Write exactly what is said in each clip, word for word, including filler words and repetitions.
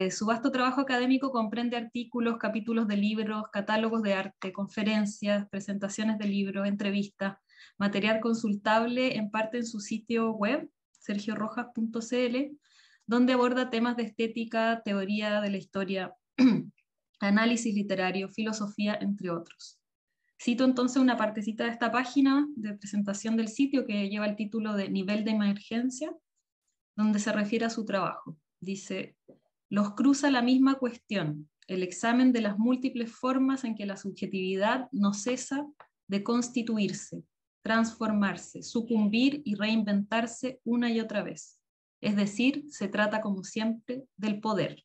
Su vasto trabajo académico comprende artículos, capítulos de libros, catálogos de arte, conferencias, presentaciones de libros, entrevistas, material consultable en parte en su sitio web, sergio rojas punto c l, donde aborda temas de estética, teoría de la historia, análisis literario, filosofía, entre otros. Cito entonces una partecita de esta página de presentación del sitio que lleva el título de Nivel de Emergencia, donde se refiere a su trabajo. Dice: los cruza la misma cuestión, el examen de las múltiples formas en que la subjetividad no cesa de constituirse, transformarse, sucumbir y reinventarse una y otra vez. Es decir, se trata como siempre del poder.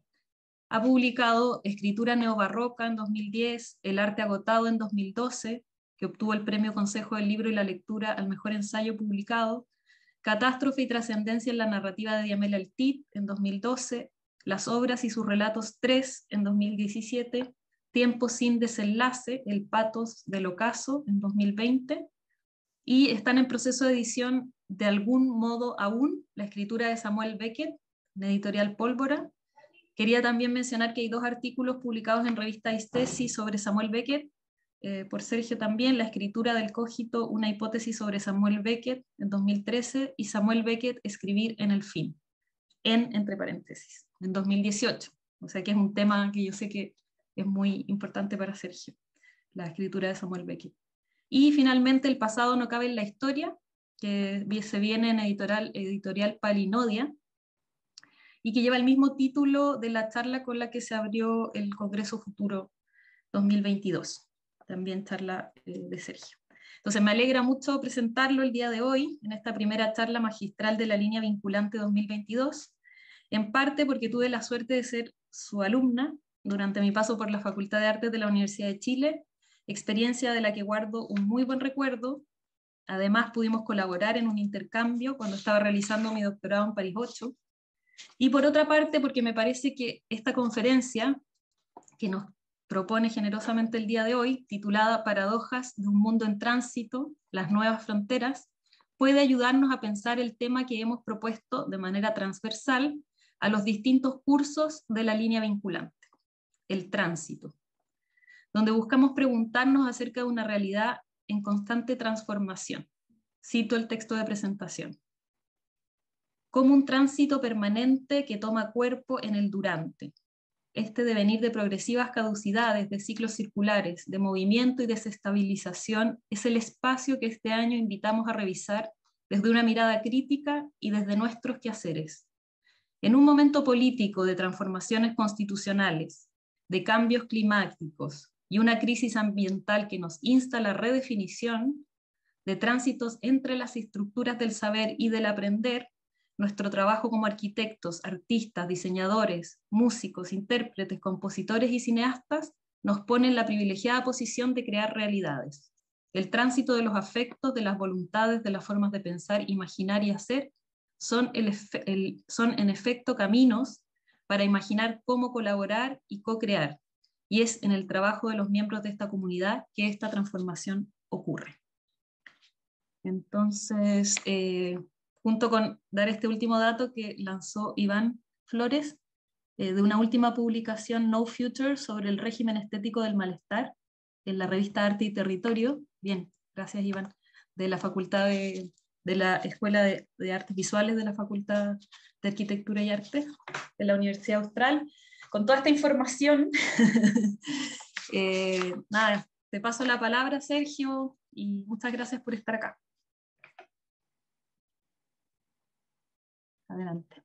Ha publicado Escritura Neobarroca en dos mil diez, El arte agotado en dos mil doce, que obtuvo el premio Consejo del Libro y la Lectura al mejor ensayo publicado, Catástrofe y trascendencia en la narrativa de Diamel Altit en dos mil doce, Las obras y sus relatos tres en dos mil diecisiete, Tiempo sin desenlace, El patos del ocaso en dos mil veinte, y están en proceso de edición De algún modo aún, la escritura de Samuel Beckett, en editorial Pólvora. Quería también mencionar que hay dos artículos publicados en revista Aistesi sobre Samuel Beckett, eh, por Sergio también, La escritura del cogito, una hipótesis sobre Samuel Beckett, en dos mil trece, y Samuel Beckett, Escribir en el fin, en, entre paréntesis, en dos mil dieciocho. O sea que es un tema que yo sé que es muy importante para Sergio, la escritura de Samuel Beckett. Y finalmente, El pasado no cabe en la historia, que se viene en editorial, editorial Palinodia, y que lleva el mismo título de la charla con la que se abrió el Congreso Futuro dos mil veintidós, también charla eh, de Sergio. Entonces me alegra mucho presentarlo el día de hoy, en esta primera charla magistral de la línea vinculante dos mil veintidós, en parte porque tuve la suerte de ser su alumna durante mi paso por la Facultad de Artes de la Universidad de Chile, experiencia de la que guardo un muy buen recuerdo. Además pudimos colaborar en un intercambio cuando estaba realizando mi doctorado en París ocho, y por otra parte porque me parece que esta conferencia que nos propone generosamente el día de hoy, titulada Paradojas de un mundo en tránsito, las nuevas fronteras, puede ayudarnos a pensar el tema que hemos propuesto de manera transversal a los distintos cursos de la línea vinculante, el tránsito, donde buscamos preguntarnos acerca de una realidad en constante transformación. Cito el texto de presentación: como un tránsito permanente que toma cuerpo en el durante. Este devenir de progresivas caducidades, de ciclos circulares, de movimiento y desestabilización, es el espacio que este año invitamos a revisar desde una mirada crítica y desde nuestros quehaceres. En un momento político de transformaciones constitucionales, de cambios climáticos y una crisis ambiental que nos insta a la redefinición, de tránsitos entre las estructuras del saber y del aprender, nuestro trabajo como arquitectos, artistas, diseñadores, músicos, intérpretes, compositores y cineastas nos pone en la privilegiada posición de crear realidades. El tránsito de los afectos, de las voluntades, de las formas de pensar, imaginar y hacer son, el, el, son en efecto caminos para imaginar cómo colaborar y co-crear. Y es en el trabajo de los miembros de esta comunidad que esta transformación ocurre. Entonces, eh, junto con dar este último dato que lanzó Iván Flores, eh, de una última publicación, No Future, sobre el régimen estético del malestar, en la revista Arte y Territorio, bien, gracias Iván, de la Facultad de, de la Escuela de, de Artes Visuales de la Facultad de Arquitectura y Arte de la Universidad Austral. Con toda esta información, eh, nada, te paso la palabra, Sergio, y muchas gracias por estar acá. Adelante.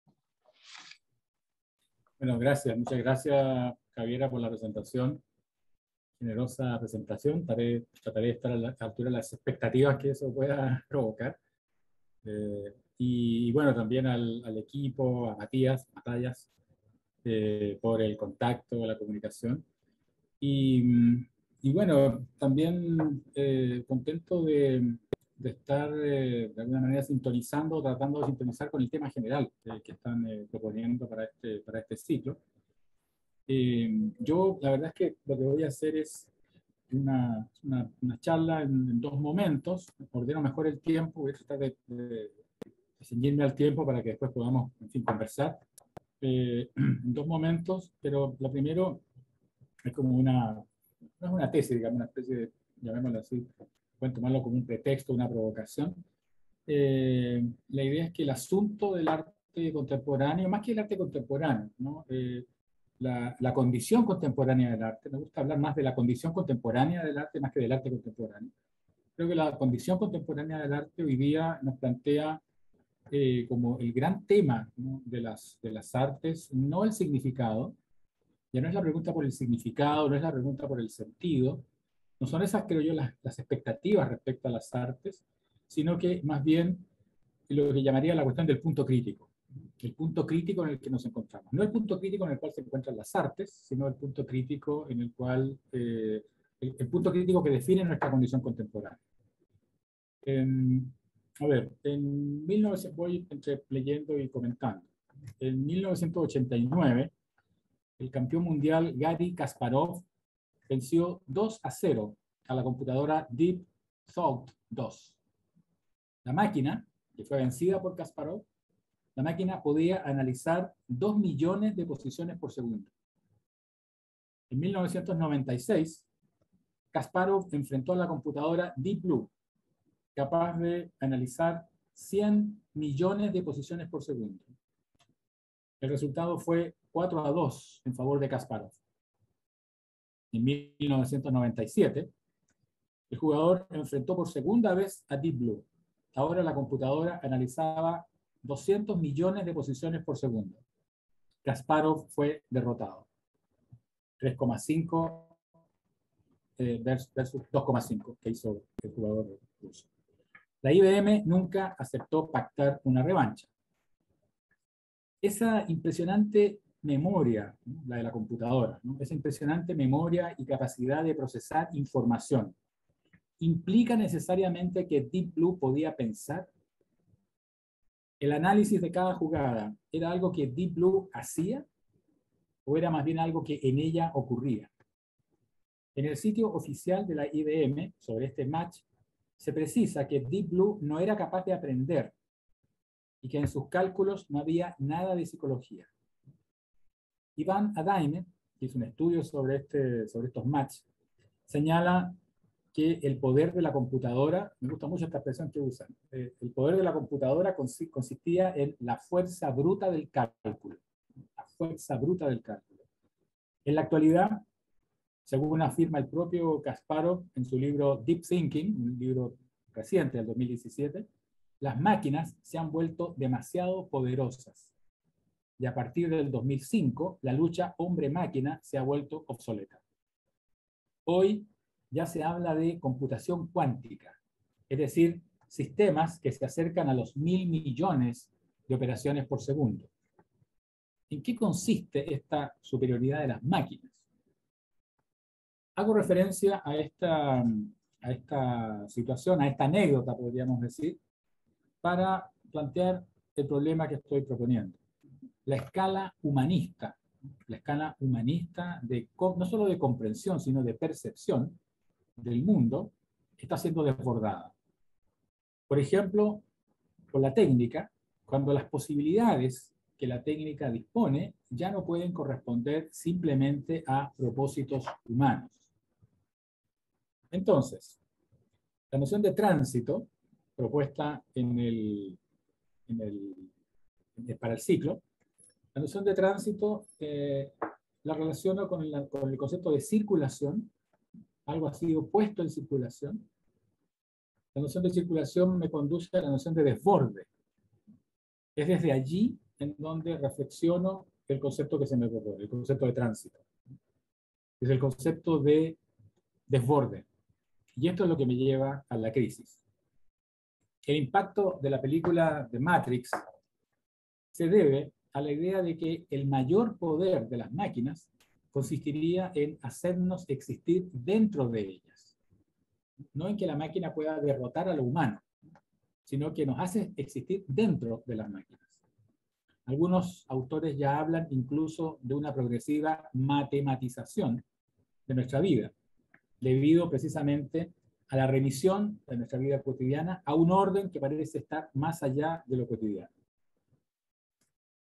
Bueno, gracias, muchas gracias Javiera por la presentación, generosa presentación. Trataré, trataré de estar a la altura de las expectativas que eso pueda provocar. Eh, y, y bueno, también al, al equipo, a Matías, Matías, eh, por el contacto, la comunicación. Y, y bueno, también eh, contento de, de estar eh, de alguna manera sintonizando, tratando de sintonizar con el tema general eh, que están eh, proponiendo para este, para este ciclo. Eh, yo la verdad es que lo que voy a hacer es una, una, una charla en, en dos momentos. Ordeno mejor el tiempo, voy a tratar de, de, de ceñirme al tiempo para que después podamos, en fin, conversar. eh, en dos momentos, pero lo primero es como una, no es una tesis, digamos, una especie de, llamémoslo así, pueden tomarlo como un pretexto, una provocación. Eh, la idea es que el asunto del arte contemporáneo, más que el arte contemporáneo, ¿no? Eh, la, la condición contemporánea del arte, me gusta hablar más de la condición contemporánea del arte más que del arte contemporáneo. Creo que la condición contemporánea del arte hoy día nos plantea eh, como el gran tema, ¿no? de, las, de las artes, no el significado. Ya no es la pregunta por el significado, no es la pregunta por el sentido, no son esas, creo yo, las, las expectativas respecto a las artes, sino que más bien lo que llamaría la cuestión del punto crítico, el punto crítico en el que nos encontramos. No el punto crítico en el cual se encuentran las artes, sino el punto crítico en el cual, eh, el, el punto crítico que define nuestra condición contemporánea. En, a ver, en mil novecientos, voy entre leyendo y comentando. En mil novecientos ochenta y nueve, el campeón mundial Garry Kasparov venció dos a cero a la computadora Deep Thought dos. La máquina, que fue vencida por Kasparov, la máquina podía analizar dos millones de posiciones por segundo. En mil novecientos noventa y seis, Kasparov enfrentó a la computadora Deep Blue, capaz de analizar cien millones de posiciones por segundo. El resultado fue cuatro a dos en favor de Kasparov. En mil novecientos noventa y siete, el jugador enfrentó por segunda vez a Deep Blue. Ahora la computadora analizaba doscientos millones de posiciones por segundo. Kasparov fue derrotado. tres coma cinco eh, versus dos coma cinco que hizo el jugador ruso. La I B M nunca aceptó pactar una revancha. Esa impresionante memoria, ¿no? La de la computadora, ¿no? Esa impresionante memoria y capacidad de procesar información, ¿implica necesariamente que Deep Blue podía pensar? ¿El análisis de cada jugada era algo que Deep Blue hacía o era más bien algo que en ella ocurría? En el sitio oficial de la I B M sobre este match se precisa que Deep Blue no era capaz de aprender y que en sus cálculos no había nada de psicología. Ivan Adaime, que hizo un estudio sobre, este, sobre estos matches, señala que el poder de la computadora, me gusta mucho esta expresión que usan, eh, el poder de la computadora consistía en la fuerza bruta del cálculo. La fuerza bruta del cálculo. En la actualidad, según afirma el propio Kasparov en su libro Deep Thinking, un libro reciente del dos mil diecisiete, las máquinas se han vuelto demasiado poderosas. Y a partir del dos mil cinco, la lucha hombre-máquina se ha vuelto obsoleta. Hoy ya se habla de computación cuántica, es decir, sistemas que se acercan a los mil millones de operaciones por segundo. ¿En qué consiste esta superioridad de las máquinas? Hago referencia a esta, a esta situación, a esta anécdota, podríamos decir, para plantear el problema que estoy proponiendo. La escala humanista, la escala humanista de, no solo de comprensión, sino de percepción del mundo, está siendo desbordada. Por ejemplo, con la técnica, cuando las posibilidades que la técnica dispone ya no pueden corresponder simplemente a propósitos humanos. Entonces, la noción de tránsito, propuesta en el, en el, en el, para el ciclo, la noción de tránsito eh, la relaciono con, la, con el concepto de circulación, algo ha sido puesto en circulación. La noción de circulación me conduce a la noción de desborde. Es desde allí en donde reflexiono el concepto que se me propone, el concepto de tránsito. Es el concepto de desborde. Y esto es lo que me lleva a la crisis. El impacto de la película de Matrix se debe a la idea de que el mayor poder de las máquinas consistiría en hacernos existir dentro de ellas. No en que la máquina pueda derrotar a lo humano, sino que nos hace existir dentro de las máquinas. Algunos autores ya hablan incluso de una progresiva matematización de nuestra vida, debido precisamente a la remisión de nuestra vida cotidiana a un orden que parece estar más allá de lo cotidiano.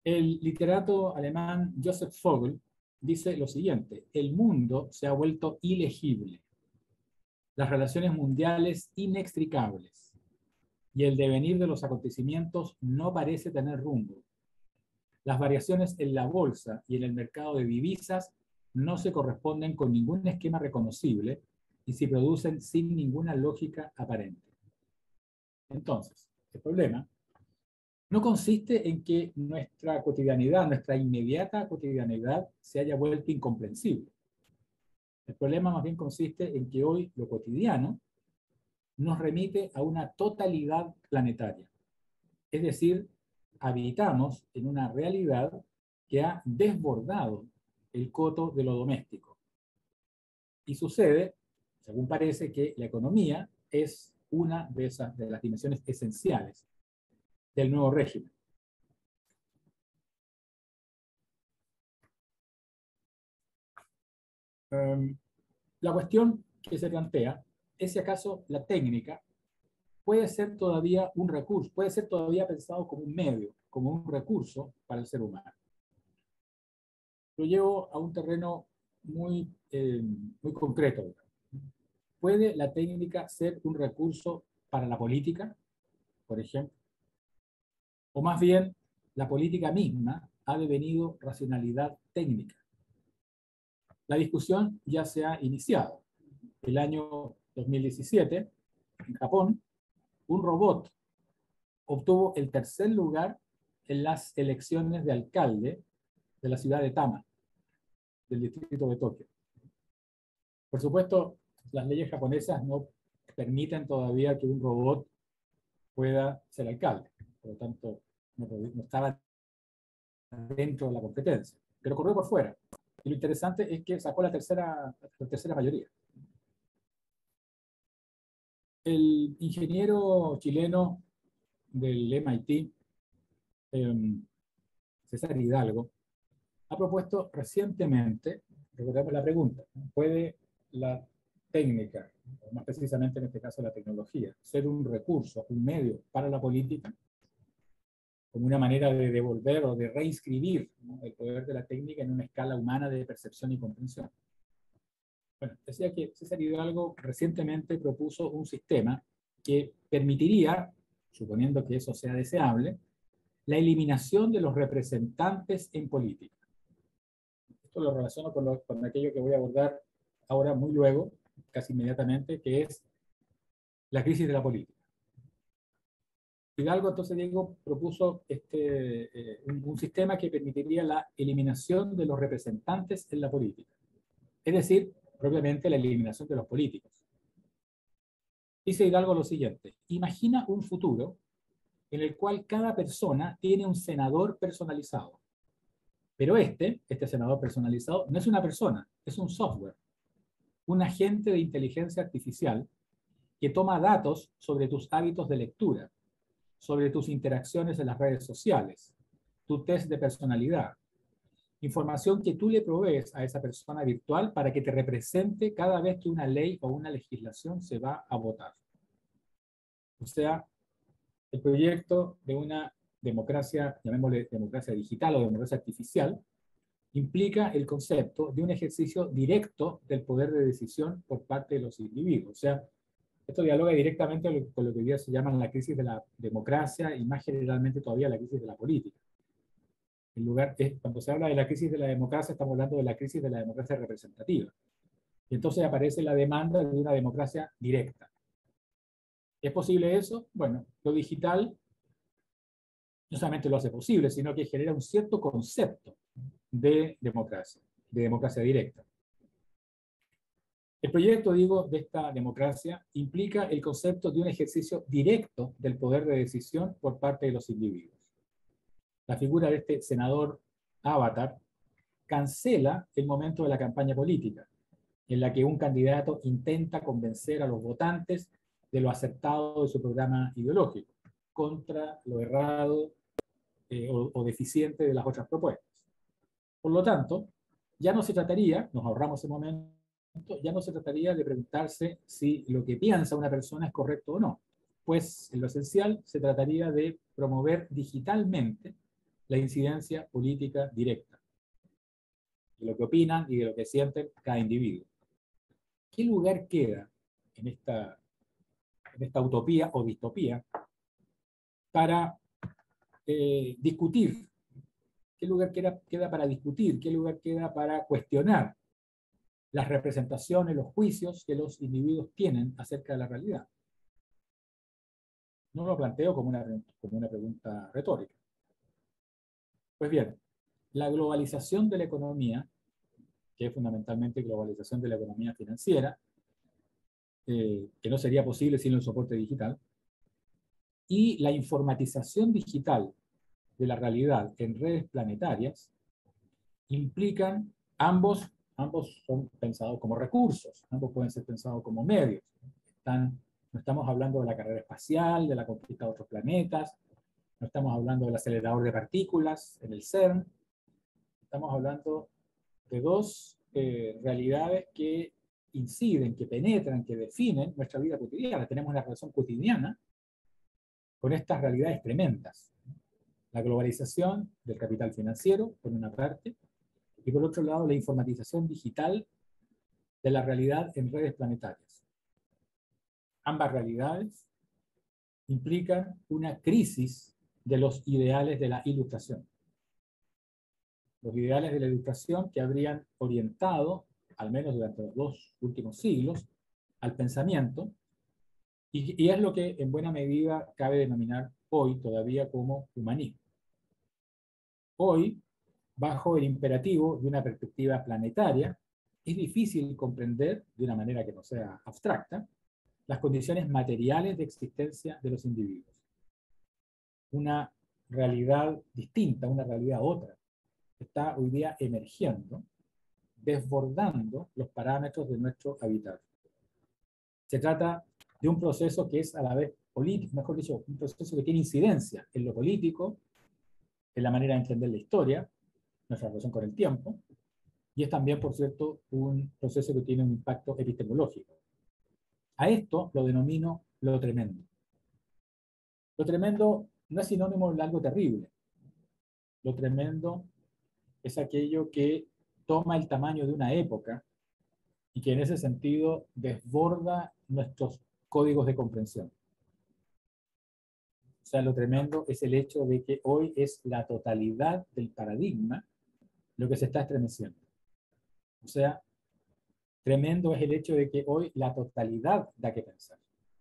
El literato alemán Joseph Vogel dice lo siguiente: el mundo se ha vuelto ilegible, las relaciones mundiales inextricables, y el devenir de los acontecimientos no parece tener rumbo. Las variaciones en la bolsa y en el mercado de divisas no se corresponden con ningún esquema reconocible y se producen sin ninguna lógica aparente. Entonces, el problema no consiste en que nuestra cotidianidad, nuestra inmediata cotidianidad, se haya vuelto incomprensible. El problema más bien consiste en que hoy lo cotidiano nos remite a una totalidad planetaria. Es decir, habitamos en una realidad que ha desbordado el coto de lo doméstico. Y sucede, según parece, que la economía es una de esas de las dimensiones esenciales del nuevo régimen. Um, la cuestión que se plantea es si acaso la técnica puede ser todavía un recurso, puede ser todavía pensado como un medio, como un recurso para el ser humano. Lo llevo a un terreno muy, eh, muy concreto. ¿Puede la técnica ser un recurso para la política, por ejemplo? O más bien, la política misma ha devenido racionalidad técnica. La discusión ya se ha iniciado. El año dos mil diecisiete, en Japón, un robot obtuvo el tercer lugar en las elecciones de alcalde de la ciudad de Tama, del distrito de Tokio. Por supuesto, las leyes japonesas no permiten todavía que un robot pueda ser alcalde. Por lo tanto, no, no estaba dentro de la competencia, pero corrió por fuera. Y lo interesante es que sacó la tercera, la tercera mayoría. El ingeniero chileno del M I T, eh, César Hidalgo, ha propuesto recientemente, recordemos la pregunta, ¿puede la técnica, o más precisamente en este caso la tecnología, ser un recurso, un medio para la política, como una manera de devolver o de reinscribir, ¿no?, el poder de la técnica en una escala humana de percepción y comprensión? Bueno, decía que César Hidalgo recientemente propuso un sistema que permitiría, suponiendo que eso sea deseable, la eliminación de los representantes en política. Esto lo relaciono con, lo, con aquello que voy a abordar ahora muy luego, casi inmediatamente, que es la crisis de la política. Hidalgo, entonces, Diego, propuso este, eh, un, un sistema que permitiría la eliminación de los representantes en la política. Es decir, propiamente la eliminación de los políticos. Dice Hidalgo lo siguiente: imagina un futuro en el cual cada persona tiene un senador personalizado. Pero este, este senador personalizado, no es una persona, es un software, un agente de inteligencia artificial que toma datos sobre tus hábitos de lectura, sobre tus interacciones en las redes sociales, tu test de personalidad, información que tú le provees a esa persona virtual para que te represente cada vez que una ley o una legislación se va a votar. O sea, el proyecto de una democracia, llamémosle democracia digital o democracia artificial, implica el concepto de un ejercicio directo del poder de decisión por parte de los individuos. O sea, esto dialoga directamente con lo que hoy día se llama la crisis de la democracia y más generalmente todavía la crisis de la política. En lugar, es, cuando se habla de la crisis de la democracia, estamos hablando de la crisis de la democracia representativa. Y entonces aparece la demanda de una democracia directa. ¿Es posible eso? Bueno, lo digital no solamente lo hace posible, sino que genera un cierto concepto de democracia, de democracia directa. El proyecto, digo, de esta democracia implica el concepto de un ejercicio directo del poder de decisión por parte de los individuos. La figura de este senador avatar cancela el momento de la campaña política, en la que un candidato intenta convencer a los votantes de lo acertado de su programa ideológico, contra lo errado eh, o, o deficiente de las otras propuestas. Por lo tanto, ya no se trataría, nos ahorramos ese momento, ya no se trataría de preguntarse si lo que piensa una persona es correcto o no, pues en lo esencial se trataría de promover digitalmente la incidencia política directa, de lo que opinan y de lo que sienten cada individuo. ¿Qué lugar queda en esta, en esta utopía o distopía para eh, discutir? ¿Qué lugar queda, queda para discutir? ¿Qué lugar queda para cuestionar las representaciones, los juicios que los individuos tienen acerca de la realidad? No lo planteo como una, como una pregunta retórica. Pues bien, la globalización de la economía, que es fundamentalmente globalización de la economía financiera, eh, que no sería posible sin el soporte digital, y la informatización digital de la realidad en redes planetarias, implican ambos, ambos son pensados como recursos, ambos pueden ser pensados como medios. Están, no estamos hablando de la carrera espacial, de la conquista de otros planetas, no estamos hablando del acelerador de partículas en el CERN, estamos hablando de dos eh, realidades que inciden, que penetran, que definen nuestra vida cotidiana. Tenemos una relación cotidiana con estas realidades tremendas. La globalización del capital financiero, por una parte, y por otro lado, la informatización digital de la realidad en redes planetarias. Ambas realidades implican una crisis de los ideales de la ilustración. Los ideales de la ilustración que habrían orientado, al menos durante los dos últimos siglos, al pensamiento, y, y es lo que en buena medida cabe denominar hoy todavía como humanismo. Hoy, bajo el imperativo de una perspectiva planetaria, es difícil comprender, de una manera que no sea abstracta, las condiciones materiales de existencia de los individuos. Una realidad distinta, una realidad otra, está hoy día emergiendo, desbordando los parámetros de nuestro habitat. Se trata de un proceso que es a la vez político, mejor dicho, un proceso que tiene incidencia en lo político, en la manera de entender la historia, nuestra relación con el tiempo, y es también, por cierto, un proceso que tiene un impacto epistemológico. A esto lo denomino lo tremendo. Lo tremendo no es sinónimo de algo terrible. Lo tremendo es aquello que toma el tamaño de una época y que en ese sentido desborda nuestros códigos de comprensión. O sea, lo tremendo es el hecho de que hoy es la totalidad del paradigma lo que se está estremeciendo. O sea, tremendo es el hecho de que hoy la totalidad da que pensar.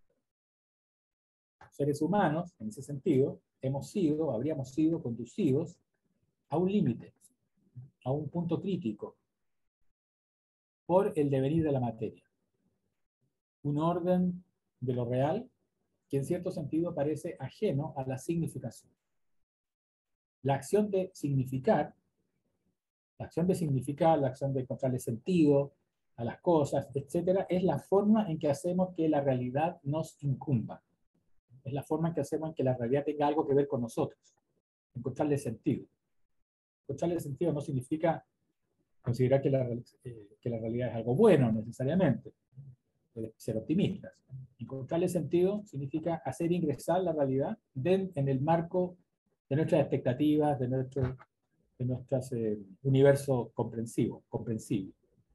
Seres humanos, en ese sentido, hemos sido, habríamos sido conducidos a un límite, a un punto crítico, por el devenir de la materia. Un orden de lo real que en cierto sentido parece ajeno a la significación. La acción de significar, la acción de significar, la acción de encontrarle sentido a las cosas, etcétera, es la forma en que hacemos que la realidad nos incumba. Es la forma en que hacemos en que la realidad tenga algo que ver con nosotros. Encontrarle sentido. Encontrarle sentido no significa considerar que la, eh, que la realidad es algo bueno necesariamente, ser optimistas. Encontrarle sentido significa hacer ingresar la realidad de, en el marco de nuestras expectativas, de nuestro de nuestro eh, universo comprensivo, comprensible.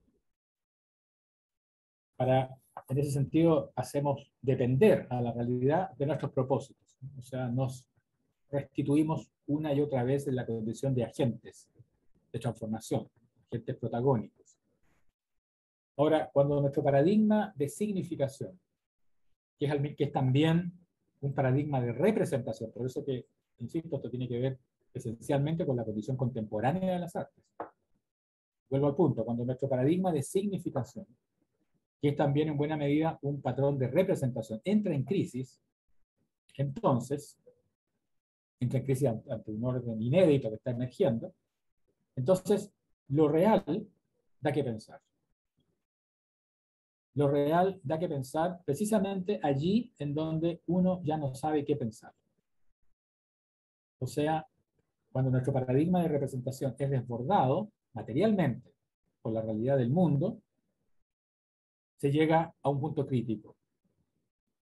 Para, en ese sentido, hacemos depender a la realidad de nuestros propósitos. O sea, nos restituimos una y otra vez en la condición de agentes de transformación, agentes protagónicos. Ahora, cuando nuestro paradigma de significación, que es, que es también un paradigma de representación, por eso que, insisto, esto tiene que ver esencialmente con la condición contemporánea de las artes. Vuelvo al punto, cuando nuestro paradigma de significación, que es también en buena medida un patrón de representación, entra en crisis, entonces, entra en crisis ante un orden inédito que está emergiendo, entonces lo real da que pensar. Lo real da que pensar precisamente allí en donde uno ya no sabe qué pensar. O sea, cuando nuestro paradigma de representación es desbordado materialmente por la realidad del mundo, se llega a un punto crítico.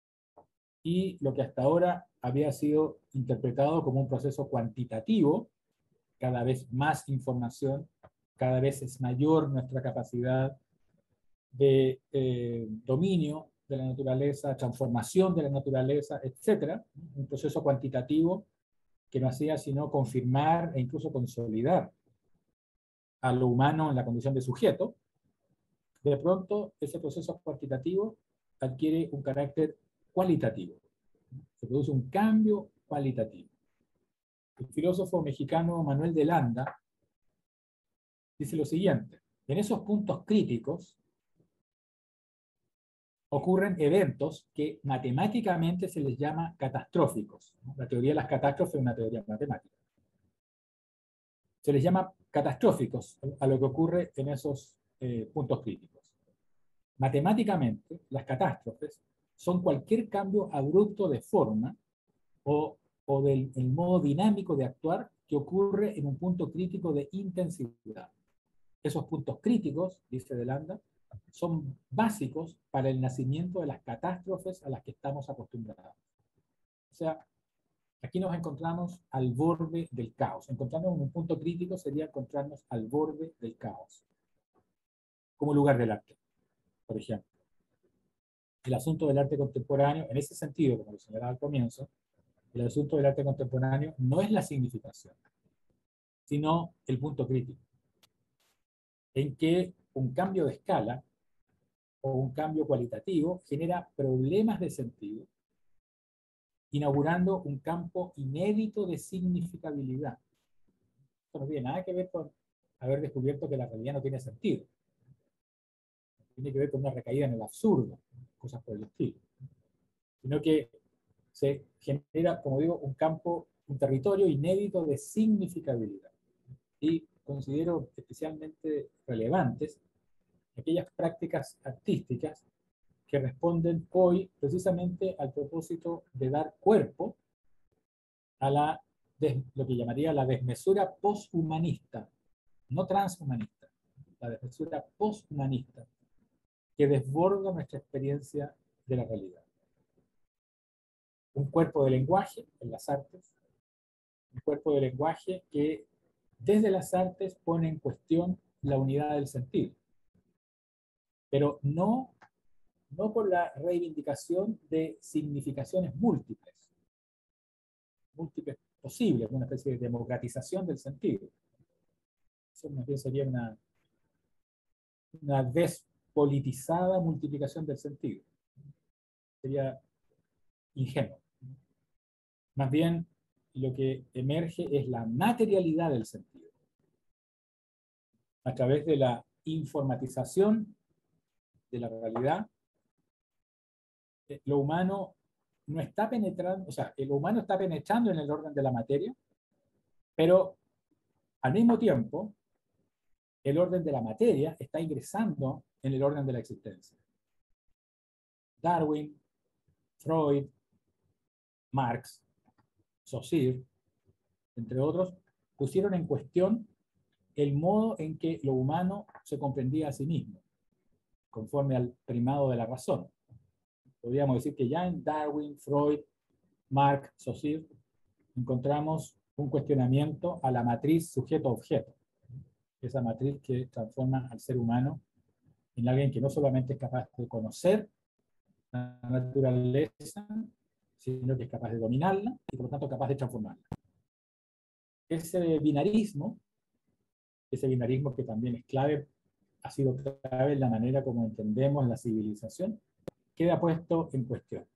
Y lo que hasta ahora había sido interpretado como un proceso cuantitativo cada vez más información, cada vez es mayor nuestra capacidad de eh, dominio de la naturaleza, transformación de la naturaleza, etcétera. Un proceso cuantitativo que no hacía sino confirmar e incluso consolidar a lo humano en la condición de sujeto. De pronto, ese proceso cuantitativo adquiere un carácter cualitativo. Se produce un cambio cualitativo. El filósofo mexicano Manuel de Landa dice lo siguiente: en esos puntos críticos ocurren eventos que matemáticamente se les llama catastróficos. La teoría de las catástrofes es una teoría matemática. Se les llama catastróficos a lo que ocurre en esos eh, puntos críticos. Matemáticamente, las catástrofes son cualquier cambio abrupto de forma o, o del el modo dinámico de actuar que ocurre en un punto crítico de intensidad. Esos puntos críticos, dice De Landa, son básicos para el nacimiento de las catástrofes a las que estamos acostumbrados. O sea, aquí nos encontramos al borde del caos. Encontrarnos en un punto crítico sería encontrarnos al borde del caos, como lugar del arte, por ejemplo. El asunto del arte contemporáneo, en ese sentido, como lo señalaba al comienzo, el asunto del arte contemporáneo no es la significación, sino el punto crítico, en que un cambio de escala o un cambio cualitativo genera problemas de sentido, inaugurando un campo inédito de significabilidad. Esto no tiene nada que ver con haber descubierto que la realidad no tiene sentido. Tiene que ver con una recaída en el absurdo, cosas por el estilo. Sino que se genera, como digo, un campo, un territorio inédito de significabilidad. Y considero especialmente relevantes aquellas prácticas artísticas que responden hoy precisamente al propósito de dar cuerpo a la, de, lo que llamaría la desmesura poshumanista, no transhumanista, la desmesura poshumanista, que desborda nuestra experiencia de la realidad. Un cuerpo de lenguaje en las artes, un cuerpo de lenguaje que desde las artes pone en cuestión la unidad del sentido, pero no, no por la reivindicación de significaciones múltiples, múltiples posibles, una especie de democratización del sentido. Eso más bien sería una, una despolitizada multiplicación del sentido. Sería ingenuo. Más bien, lo que emerge es la materialidad del sentido. A través de la informatización de la realidad, lo humano no está penetrando, o sea, lo humano está penetrando en el orden de la materia, pero al mismo tiempo, el orden de la materia está ingresando en el orden de la existencia. Darwin, Freud, Marx, Saussure, entre otros, pusieron en cuestión el modo en que lo humano se comprendía a sí mismo, conforme al primado de la razón. Podríamos decir que ya en Darwin, Freud, Marx, Saussure, encontramos un cuestionamiento a la matriz sujeto-objeto. Esa matriz que transforma al ser humano en alguien que no solamente es capaz de conocer la naturaleza, sino que es capaz de dominarla y por lo tanto capaz de transformarla. Ese binarismo, ese binarismo que también es clave, ha sido clave en la manera como entendemos la civilización, queda puesto en cuestión.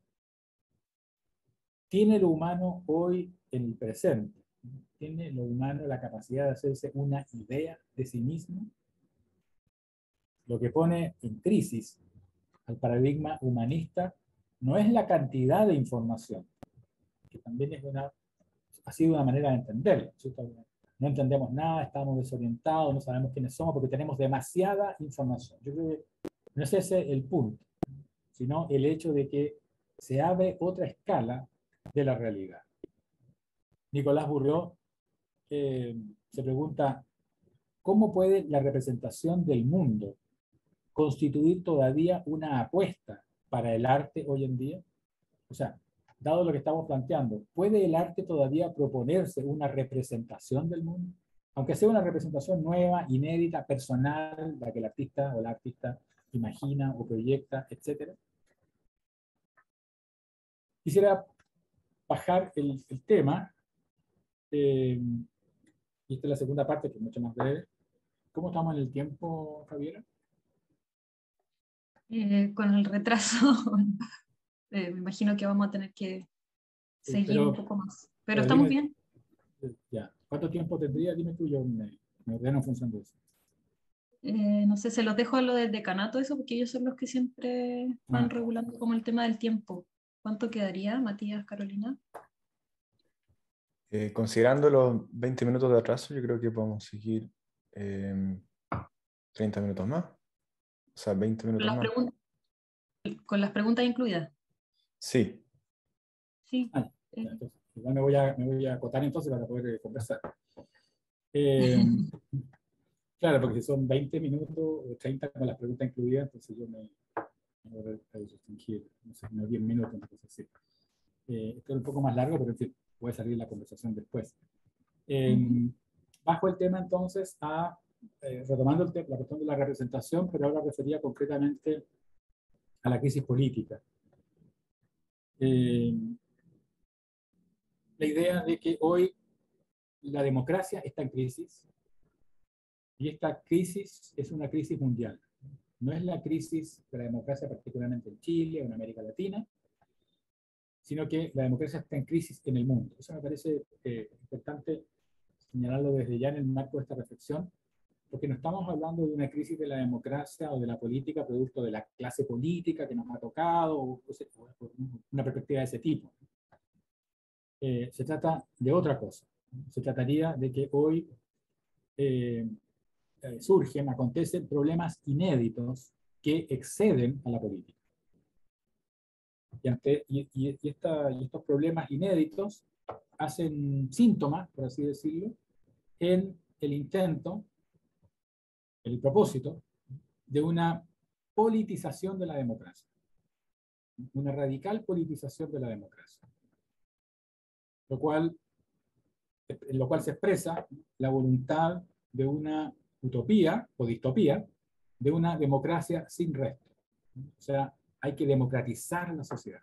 ¿Tiene lo humano hoy en el presente? ¿Tiene lo humano la capacidad de hacerse una idea de sí mismo? Lo que pone en crisis al paradigma humanista no es la cantidad de información, que también es una, ha sido una manera de entenderlo. No entendemos nada, estamos desorientados, no sabemos quiénes somos porque tenemos demasiada información. Yo creo que no es ese el punto, sino el hecho de que se abre otra escala de la realidad. Nicolás Bourriaud eh, se pregunta, ¿cómo puede la representación del mundo constituir todavía una apuesta para el arte hoy en día? O sea, dado lo que estamos planteando, ¿puede el arte todavía proponerse una representación del mundo? Aunque sea una representación nueva, inédita, personal, la que el artista o la artista imagina o proyecta, etcétera. Quisiera bajar el, el tema, eh, y esta es la segunda parte, que es mucho más breve. ¿Cómo estamos en el tiempo, Javiera? Eh, con el retraso, eh, me imagino que vamos a tener que Sí, seguir un pero, poco más. Pero pero estamos dime, bien. ya, ¿cuánto tiempo tendría? Dime tú, yo me, me ordeno en función de eso. Eh, no sé, se los dejo a lo del decanato eso, porque ellos son los que siempre van Ah, regulando como el tema del tiempo. ¿Cuánto quedaría, Matías, Carolina? Eh, considerando los veinte minutos de atraso, yo creo que podemos seguir eh, treinta minutos más. O sea, veinte Con minutos las, más. pregun- con las preguntas incluidas. Sí. Sí. ah, eh, ya, entonces, igual me voy, a, me voy a acotar entonces para poder eh, conversar. Eh, claro, porque si son veinte minutos o treinta con las preguntas incluidas, entonces yo me, me voy a restringir, no sé, unos diez minutos, entonces sí. Eh, esto es un poco más largo, pero en fin, puede salir la conversación después. Eh, ujú. bajo el tema entonces a, eh, retomando el tema, la cuestión de la representación, pero ahora refería concretamente a la crisis política. Eh, la idea de que hoy la democracia está en crisis y esta crisis es una crisis mundial. No es la crisis de la democracia particularmente en Chile o en América Latina, sino que la democracia está en crisis en el mundo. Eso me parece eh, importante señalarlo desde ya en el marco de esta reflexión, porque no estamos hablando de una crisis de la democracia o de la política producto de la clase política que nos ha tocado, o, o una perspectiva de ese tipo. Eh, se trata de otra cosa. Se trataría de que hoy eh, eh, surgen, acontecen problemas inéditos que exceden a la política. Y, ante, y, y, y, esta, y estos problemas inéditos hacen síntomas, por así decirlo, en el intento, el propósito de una politización de la democracia, una radical politización de la democracia, lo cual, en lo cual se expresa la voluntad de una utopía o distopía de una democracia sin resto. O sea, hay que democratizar la sociedad.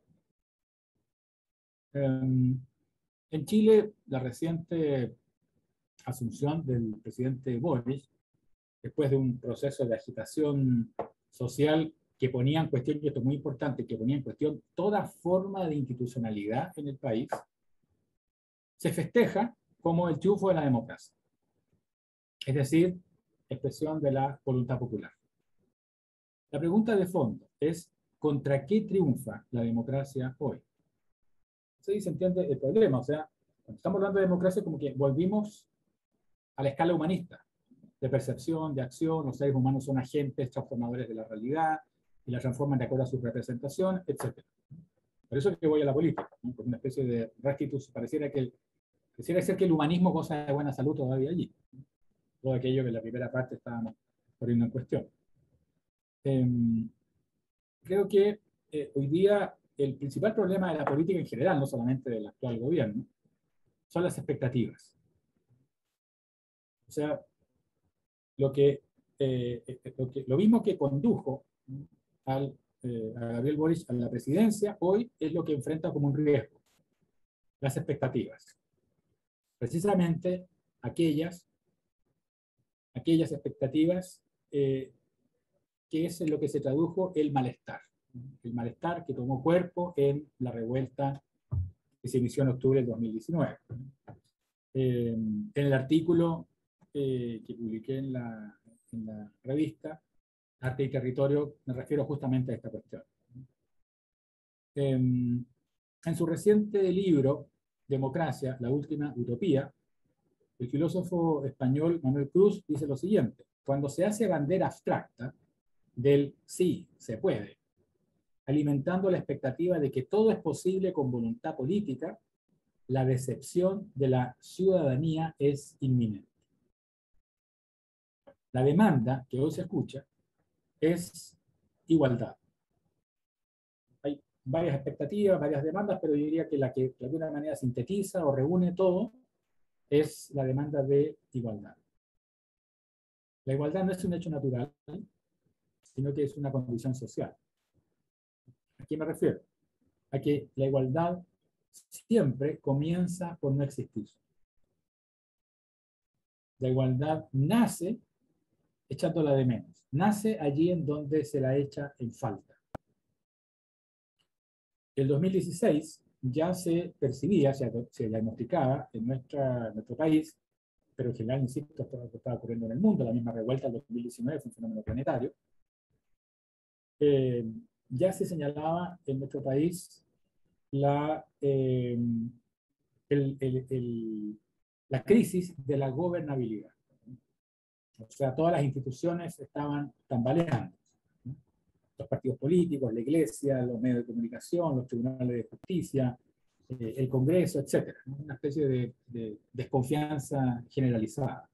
Um, en Chile, la reciente asunción del presidente Boric, después de un proceso de agitación social que ponía en cuestión, y esto es muy importante, que ponía en cuestión toda forma de institucionalidad en el país, se festeja como el triunfo de la democracia, es decir, expresión de la voluntad popular. La pregunta de fondo es, ¿contra qué triunfa la democracia hoy? Sí, se entiende el problema, o sea, cuando estamos hablando de democracia, como que volvimos a la escala humanista, de percepción, de acción, los seres humanos son agentes transformadores de la realidad y la transforman de acuerdo a su representación, etcétera. Por eso es que voy a la política, ¿no? Por una especie de restitución, pareciera que, pareciera ser que el humanismo goza de buena salud todavía allí, ¿no? Todo aquello que en la primera parte estábamos poniendo en cuestión. Eh, creo que eh, hoy día el principal problema de la política en general, no solamente del actual gobierno, son las expectativas. O sea, lo que, eh, lo, que lo mismo que condujo al, eh, a Gabriel Boric a la presidencia, hoy es lo que enfrenta como un riesgo, las expectativas. Precisamente aquellas, aquellas expectativas eh, que es en lo que se tradujo el malestar. El malestar que tomó cuerpo en la revuelta que se inició en octubre del dos mil diecinueve. Eh, en el artículo eh, que publiqué en la, en la revista Arte y Territorio, me refiero justamente a esta cuestión. Eh, en su reciente libro, Democracia, la última utopía, el filósofo español Manuel Cruz dice lo siguiente: cuando se hace bandera abstracta del sí, se puede, alimentando la expectativa de que todo es posible con voluntad política, la decepción de la ciudadanía es inminente. La demanda que hoy se escucha es igualdad. Hay varias expectativas, varias demandas, pero yo diría que la que de alguna manera sintetiza o reúne todo es la demanda de igualdad. La igualdad no es un hecho natural, sino que es una condición social. ¿A qué me refiero? A que la igualdad siempre comienza por no existir. La igualdad nace echándola de menos. Nace allí en donde se la echa en falta. El dos mil dieciséis ya se percibía, se, se diagnosticaba en nuestra, nuestro país, pero en general, insisto, esto es lo que estaba ocurriendo en el mundo, la misma revuelta del dos mil diecinueve fue un fenómeno planetario. Eh, ya se señalaba en nuestro país la, eh, el, el, el, la crisis de la gobernabilidad. O sea, todas las instituciones estaban tambaleando. Los partidos políticos, la iglesia, los medios de comunicación, los tribunales de justicia, eh, el Congreso, etcétera. Una especie de, de desconfianza generalizada.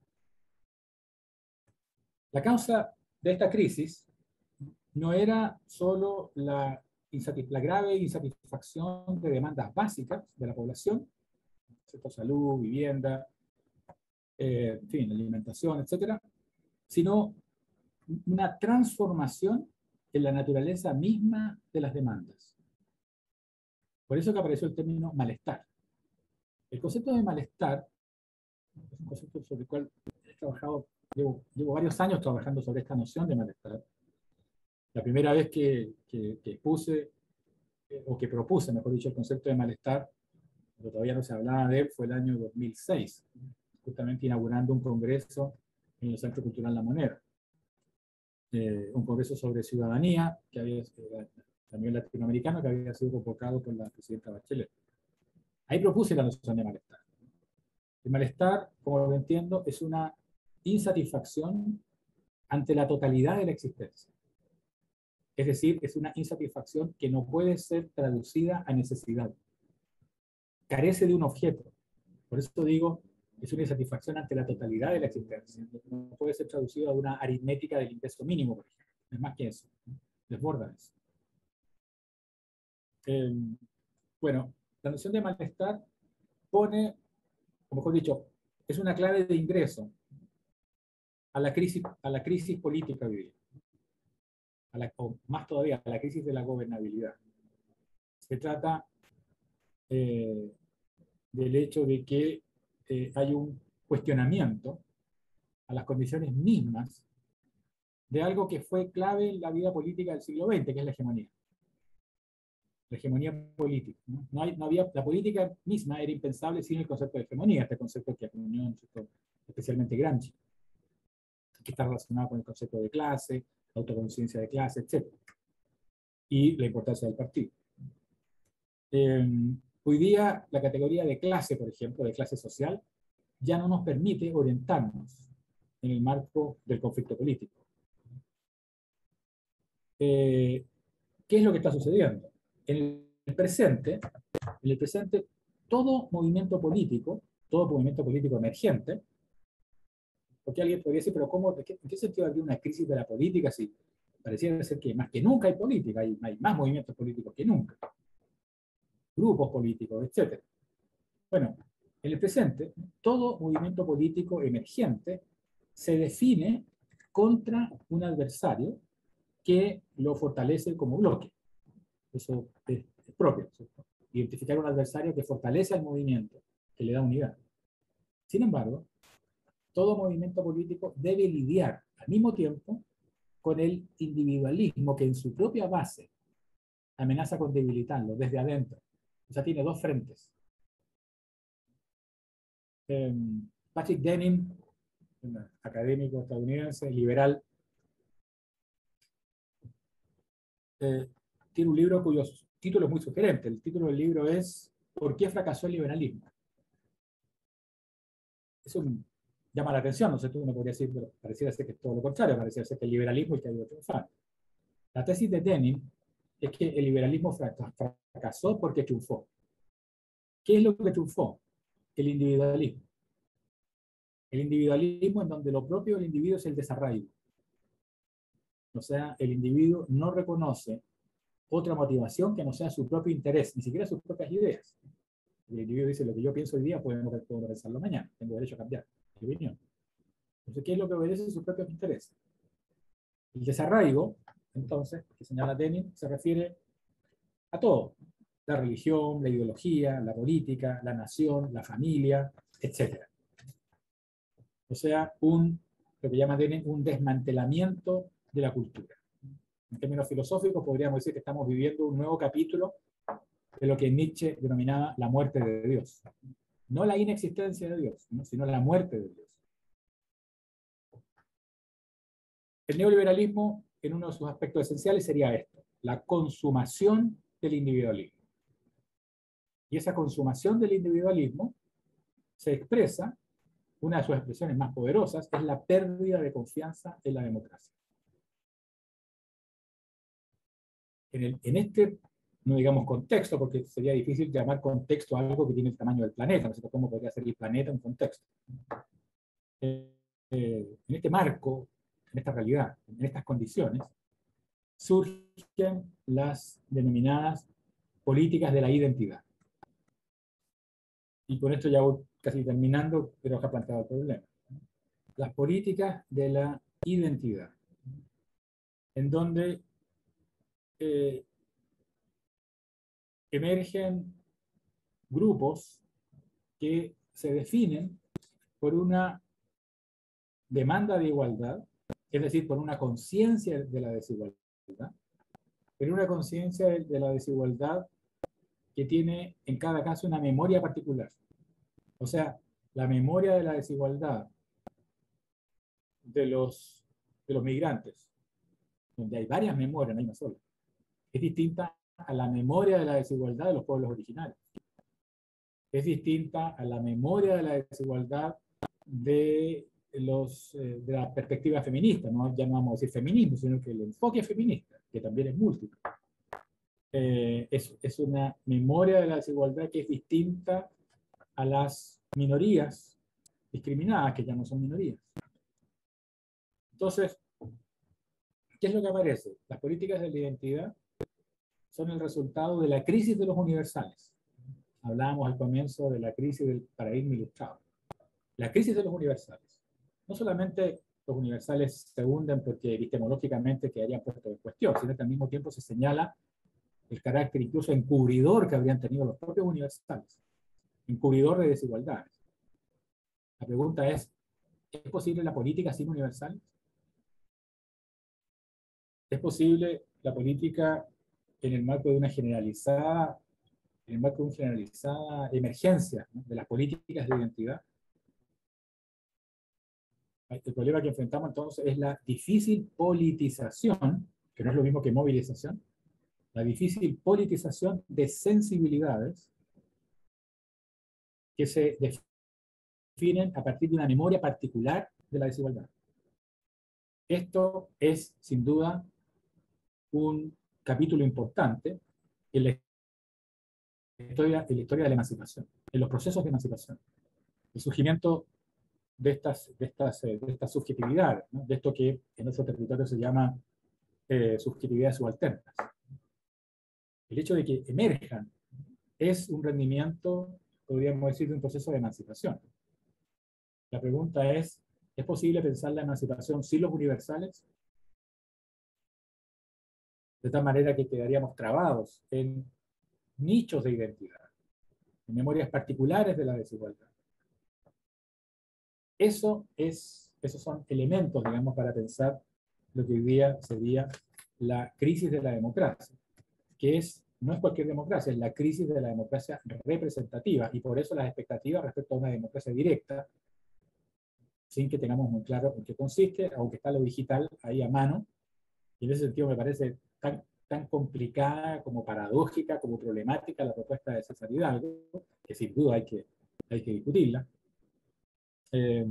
La causa de esta crisis no era solo la, la grave insatisfacción de demandas básicas de la población, salud, vivienda, eh, en fin, alimentación, etcétera, sino una transformación en la naturaleza misma de las demandas. Por eso que apareció el término malestar. El concepto de malestar es un concepto sobre el cual he trabajado, llevo, llevo varios años trabajando sobre esta noción de malestar. La primera vez que, que, que expuse, eh, o que propuse, mejor dicho, el concepto de malestar, pero todavía no se hablaba de él, fue el año dos mil seis, justamente inaugurando un congreso en el Centro Cultural La Moneda. Eh, un congreso sobre ciudadanía, que había, eh, a nivel latinoamericano, que había sido convocado por la presidenta Bachelet. Ahí propuse la noción de malestar. El malestar, como lo entiendo, es una insatisfacción ante la totalidad de la existencia. Es decir, es una insatisfacción que no puede ser traducida a necesidad. Carece de un objeto. Por eso digo, es una insatisfacción ante la totalidad de la existencia. No puede ser traducido a una aritmética del ingreso mínimo, por ejemplo. Es más que eso. Desborda eso. Eh, bueno, la noción de malestar pone, o mejor dicho, es una clave de ingreso a la crisis, a la crisis política vivida. A la, o más todavía, a la crisis de la gobernabilidad. Se trata eh, del hecho de que eh, hay un cuestionamiento a las condiciones mismas de algo que fue clave en la vida política del siglo veinte, que es la hegemonía. La hegemonía política. ¿no? No hay, no había, la política misma era impensable sin el concepto de hegemonía, este concepto que acuñó especialmente Gramsci, que está relacionado con el concepto de clase, autoconciencia de clase, etcétera. Y la importancia del partido. Eh, hoy día, la categoría de clase, por ejemplo, de clase social, ya no nos permite orientarnos en el marco del conflicto político. Eh, ¿Qué es lo que está sucediendo? En el presente, en el presente, todo movimiento político, todo movimiento político emergente, porque alguien podría decir, pero ¿cómo, de qué, ¿en qué sentido habría una crisis de la política si pareciera ser que más que nunca hay política, hay, hay más movimientos políticos que nunca, grupos políticos, etcétera? Bueno, en el presente, todo movimiento político emergente se define contra un adversario que lo fortalece como bloque. Eso es, es propio, ¿cierto? Identificar un adversario que fortalece al movimiento, que le da unidad. Sin embargo, todo movimiento político debe lidiar al mismo tiempo con el individualismo que en su propia base amenaza con debilitarlo desde adentro. O sea, tiene dos frentes. Eh, Patrick Denning, un académico estadounidense, liberal, eh, tiene un libro cuyo título es muy sugerente. El título del libro es ¿Por qué fracasó el liberalismo? Eso llama la atención, no sé, tú me podrías decir, pero pareciera ser que es todo lo contrario, pareciera ser que el liberalismo es el que ha ido triunfando. La tesis de Denning es que el liberalismo fracasó porque triunfó. ¿Qué es lo que triunfó? El individualismo. El individualismo en donde lo propio del individuo es el desarraigo. O sea, el individuo no reconoce otra motivación que no sea su propio interés, ni siquiera sus propias ideas. El individuo dice, lo que yo pienso hoy día puedo, puedo pensarlo mañana, tengo derecho a cambiar mi opinión. Entonces, ¿qué es lo que obedece sus propios intereses? El desarraigo, entonces, que señala Denning, se refiere a todo. La religión, la ideología, la política, la nación, la familia, etcétera. O sea, un, lo que llama Denning un desmantelamiento de la cultura. En términos filosóficos podríamos decir que estamos viviendo un nuevo capítulo de lo que Nietzsche denominaba la muerte de Dios. No la inexistencia de Dios, ¿no? Sino la muerte de Dios. El neoliberalismo, en uno de sus aspectos esenciales, sería esto: la consumación del individualismo. Y esa consumación del individualismo se expresa, una de sus expresiones más poderosas, es la pérdida de confianza en la democracia. En, el, en este, no digamos contexto, porque sería difícil llamar contexto a algo que tiene el tamaño del planeta, no sé cómo podría ser el planeta un contexto. Eh, eh, en este marco, en esta realidad, en estas condiciones, surgen las denominadas políticas de la identidad. Y con esto ya voy casi terminando, pero os ha planteado el problema. Las políticas de la identidad, en donde eh, emergen grupos que se definen por una demanda de igualdad, es decir, por una conciencia de la desigualdad, pero una conciencia de la desigualdad que tiene en cada caso una memoria particular. O sea, la memoria de la desigualdad de los, de los migrantes, donde hay varias memorias, no hay una sola, es distinta a la memoria de la desigualdad de los pueblos originarios. Es distinta a la memoria de la desigualdad de, los, eh, de la perspectiva feminista, ¿no? Ya no vamos a decir feminismo, sino que el enfoque feminista, que también es múltiple. Eh, es, es una memoria de la desigualdad que es distinta a las minorías discriminadas, que ya no son minorías. Entonces, ¿qué es lo que aparece? Las políticas de la identidad son el resultado de la crisis de los universales. Hablábamos al comienzo de la crisis del paradigma ilustrado. La crisis de los universales. No solamente los universales se hunden porque epistemológicamente quedarían puestos en cuestión, sino que al mismo tiempo se señala el carácter incluso encubridor que habrían tenido los propios universales. Encubridor de desigualdades. La pregunta es, ¿es posible la política sin universales? ¿Es posible la política en el marco de una generalizada, en el marco de una generalizada emergencia, ¿no?, de las políticas de identidad? El problema que enfrentamos entonces es la difícil politización, que no es lo mismo que movilización, la difícil politización de sensibilidades que se definen a partir de una memoria particular de la desigualdad. Esto es, sin duda, un capítulo importante en la historia, en la historia de la emancipación, en los procesos de emancipación. El surgimiento de estas, de estas, de estas subjetividades, ¿no?, de esto que en nuestro territorio se llama eh, subjetividades subalternas. El hecho de que emerjan es un rendimiento, podríamos decir, de un proceso de emancipación. La pregunta es, ¿es posible pensar la emancipación sin los universales? De tal manera que quedaríamos trabados en nichos de identidad, en memorias particulares de la desigualdad. Eso es, esos son elementos, digamos, para pensar lo que hoy día sería la crisis de la democracia, que es, no es cualquier democracia, es la crisis de la democracia representativa, y por eso las expectativas respecto a una democracia directa, sin que tengamos muy claro en qué consiste, aunque está lo digital ahí a mano, y en ese sentido me parece tan, tan complicada como paradójica, como problemática la propuesta de César Hidalgo, que sin duda hay que, hay que discutirla. Eh,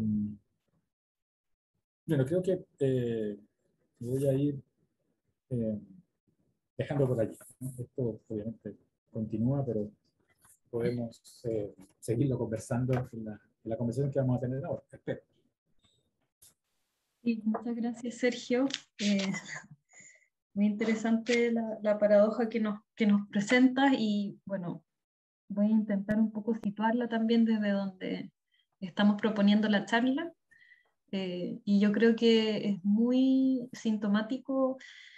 bueno, creo que eh, voy a ir eh, dejando por allí, ¿no? Esto obviamente continúa, pero podemos eh, seguirlo conversando en la, en la conversación que vamos a tener ahora. Espero. Sí, muchas gracias, Sergio. Eh, muy interesante la, la paradoja que nos, que nos presentas y bueno, voy a intentar un poco situarla también desde donde estamos proponiendo la charla. Eh, y yo creo que es muy sintomático,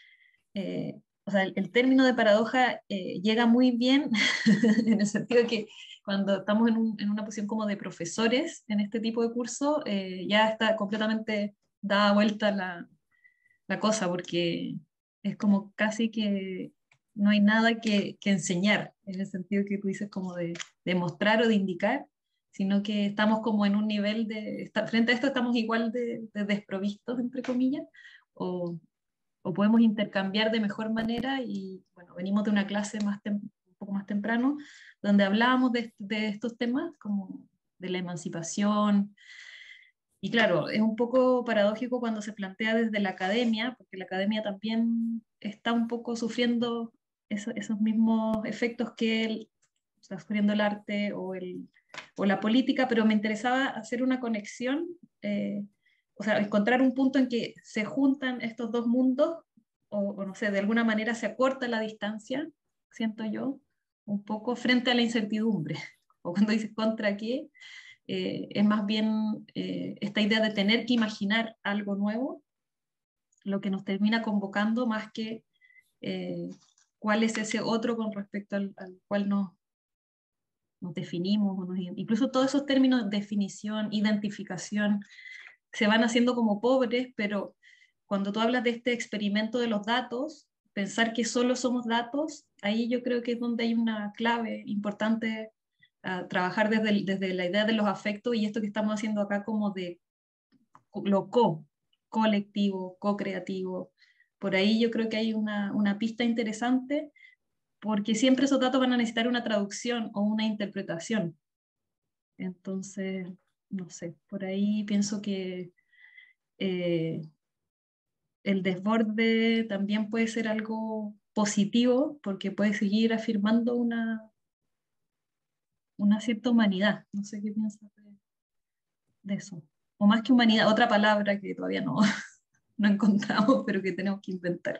eh, o sea, el, el término de paradoja eh, llega muy bien en el sentido de que cuando estamos en, un, en, una posición como de profesores en este tipo de curso, eh, ya está completamente dada vuelta la, la cosa, porque es como casi que no hay nada que, que enseñar, en el sentido que tú dices como de, de mostrar o de indicar, sino que estamos como en un nivel de, está, frente a esto estamos igual de, de desprovistos, entre comillas, o, o podemos intercambiar de mejor manera y bueno, venimos de una clase más tem, un poco más temprano, donde hablábamos de, de estos temas, como de la emancipación. Y claro, es un poco paradójico cuando se plantea desde la academia, porque la academia también está un poco sufriendo eso, esos mismos efectos que el, está sufriendo el arte o, el, o la política, pero me interesaba hacer una conexión, eh, o sea, encontrar un punto en que se juntan estos dos mundos, o, o no sé, de alguna manera se acorta la distancia, siento yo, un poco frente a la incertidumbre, o cuando dices contra qué. Eh, es más bien eh, esta idea de tener que imaginar algo nuevo, lo que nos termina convocando más que eh, cuál es ese otro con respecto al, al cual nos, nos definimos, o nos, incluso todos esos términos, definición, identificación, se van haciendo como pobres, pero cuando tú hablas de este experimento de los datos, pensar que solo somos datos, ahí yo creo que es donde hay una clave importante a trabajar desde, el, desde la idea de los afectos y esto que estamos haciendo acá como de lo co, colectivo, co-creativo. Por ahí yo creo que hay una, una pista interesante porque siempre esos datos van a necesitar una traducción o una interpretación. Entonces, no sé, por ahí pienso que eh, el desborde también puede ser algo positivo porque puede seguir afirmando una, una cierta humanidad. No sé qué piensas de, de eso. O más que humanidad, otra palabra que todavía no, no encontramos, pero que tenemos que inventar.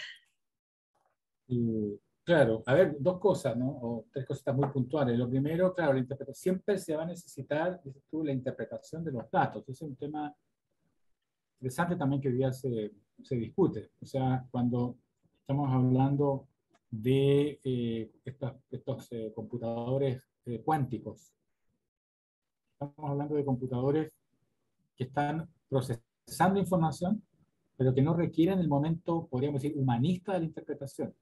Y, claro, a ver, dos cosas, ¿no? O tres cositas muy puntuales. Lo primero, claro, la interpretación, siempre se va a necesitar, dices tú, la interpretación de los datos. Ese es un tema interesante también que hoy día se, se discute. O sea, cuando estamos hablando de eh, estos, estos eh, computadores eh, cuánticos, estamos hablando de computadores que están procesando información, pero que no requieren el momento, podríamos decir, humanista de la interpretación.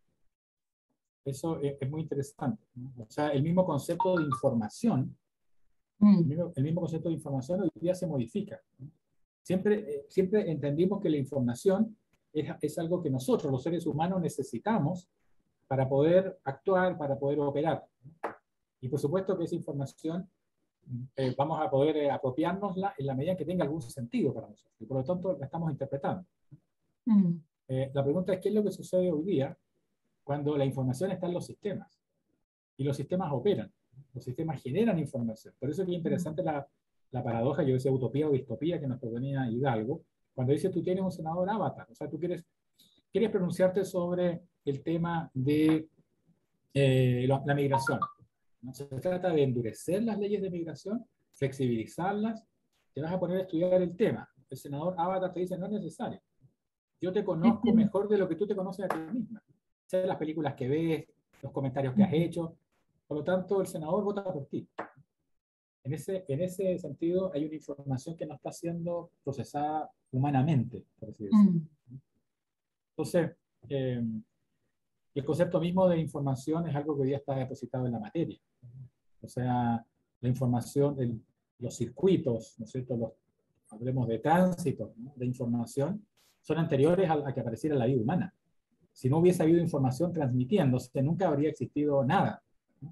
Eso es, es muy interesante, ¿no? O sea, el mismo concepto de información, Mm. el mismo, el mismo concepto de información hoy día se modifica, ¿no? Siempre, eh, siempre entendimos que la información es, es algo que nosotros, los seres humanos, necesitamos para poder actuar, para poder operar, ¿no? Y por supuesto que esa información eh, vamos a poder eh, apropiárnosla en la medida que tenga algún sentido para nosotros. Y por lo tanto la estamos interpretando. Mm. Eh, la pregunta es, ¿qué es lo que sucede hoy día cuando la información está en los sistemas? Y los sistemas operan, los sistemas generan información. Por eso es que es interesante la, la paradoja, yo decía utopía o distopía que nos proponía Hidalgo, cuando dice tú tienes un senador avatar, o sea, tú quieres, quieres pronunciarte sobre el tema de eh, la, la migración. ¿No? Se trata de endurecer las leyes de migración, flexibilizarlas, te vas a poner a estudiar el tema. El senador avatar te dice, no es necesario. Yo te conozco mejor de lo que tú te conoces a ti misma. Sé las películas que ves, los comentarios que has hecho. Por lo tanto, el senador vota por ti. En ese, en ese sentido, hay una información que no está siendo procesada humanamente, por así decirlo. Mm. Entonces, eh, el concepto mismo de información es algo que hoy día está depositado en la materia. O sea, la información, el, los circuitos, ¿no es cierto? Los, hablemos de tránsito, ¿no? De información, son anteriores a, a que apareciera la vida humana. Si no hubiese habido información transmitiéndose, nunca habría existido nada.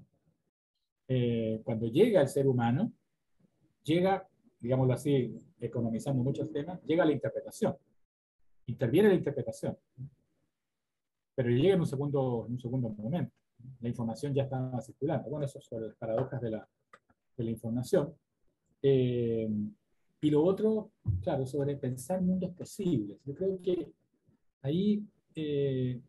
Eh, cuando llega el ser humano, llega, digámoslo así, economizando muchos temas, llega la interpretación. Interviene la interpretación. Pero llega en un segundo, en un segundo momento. La información ya está circulando. Bueno, eso son las paradojas de la, de la información. Eh, y lo otro, claro, sobre pensar mundos posibles. Yo creo que ahí eh,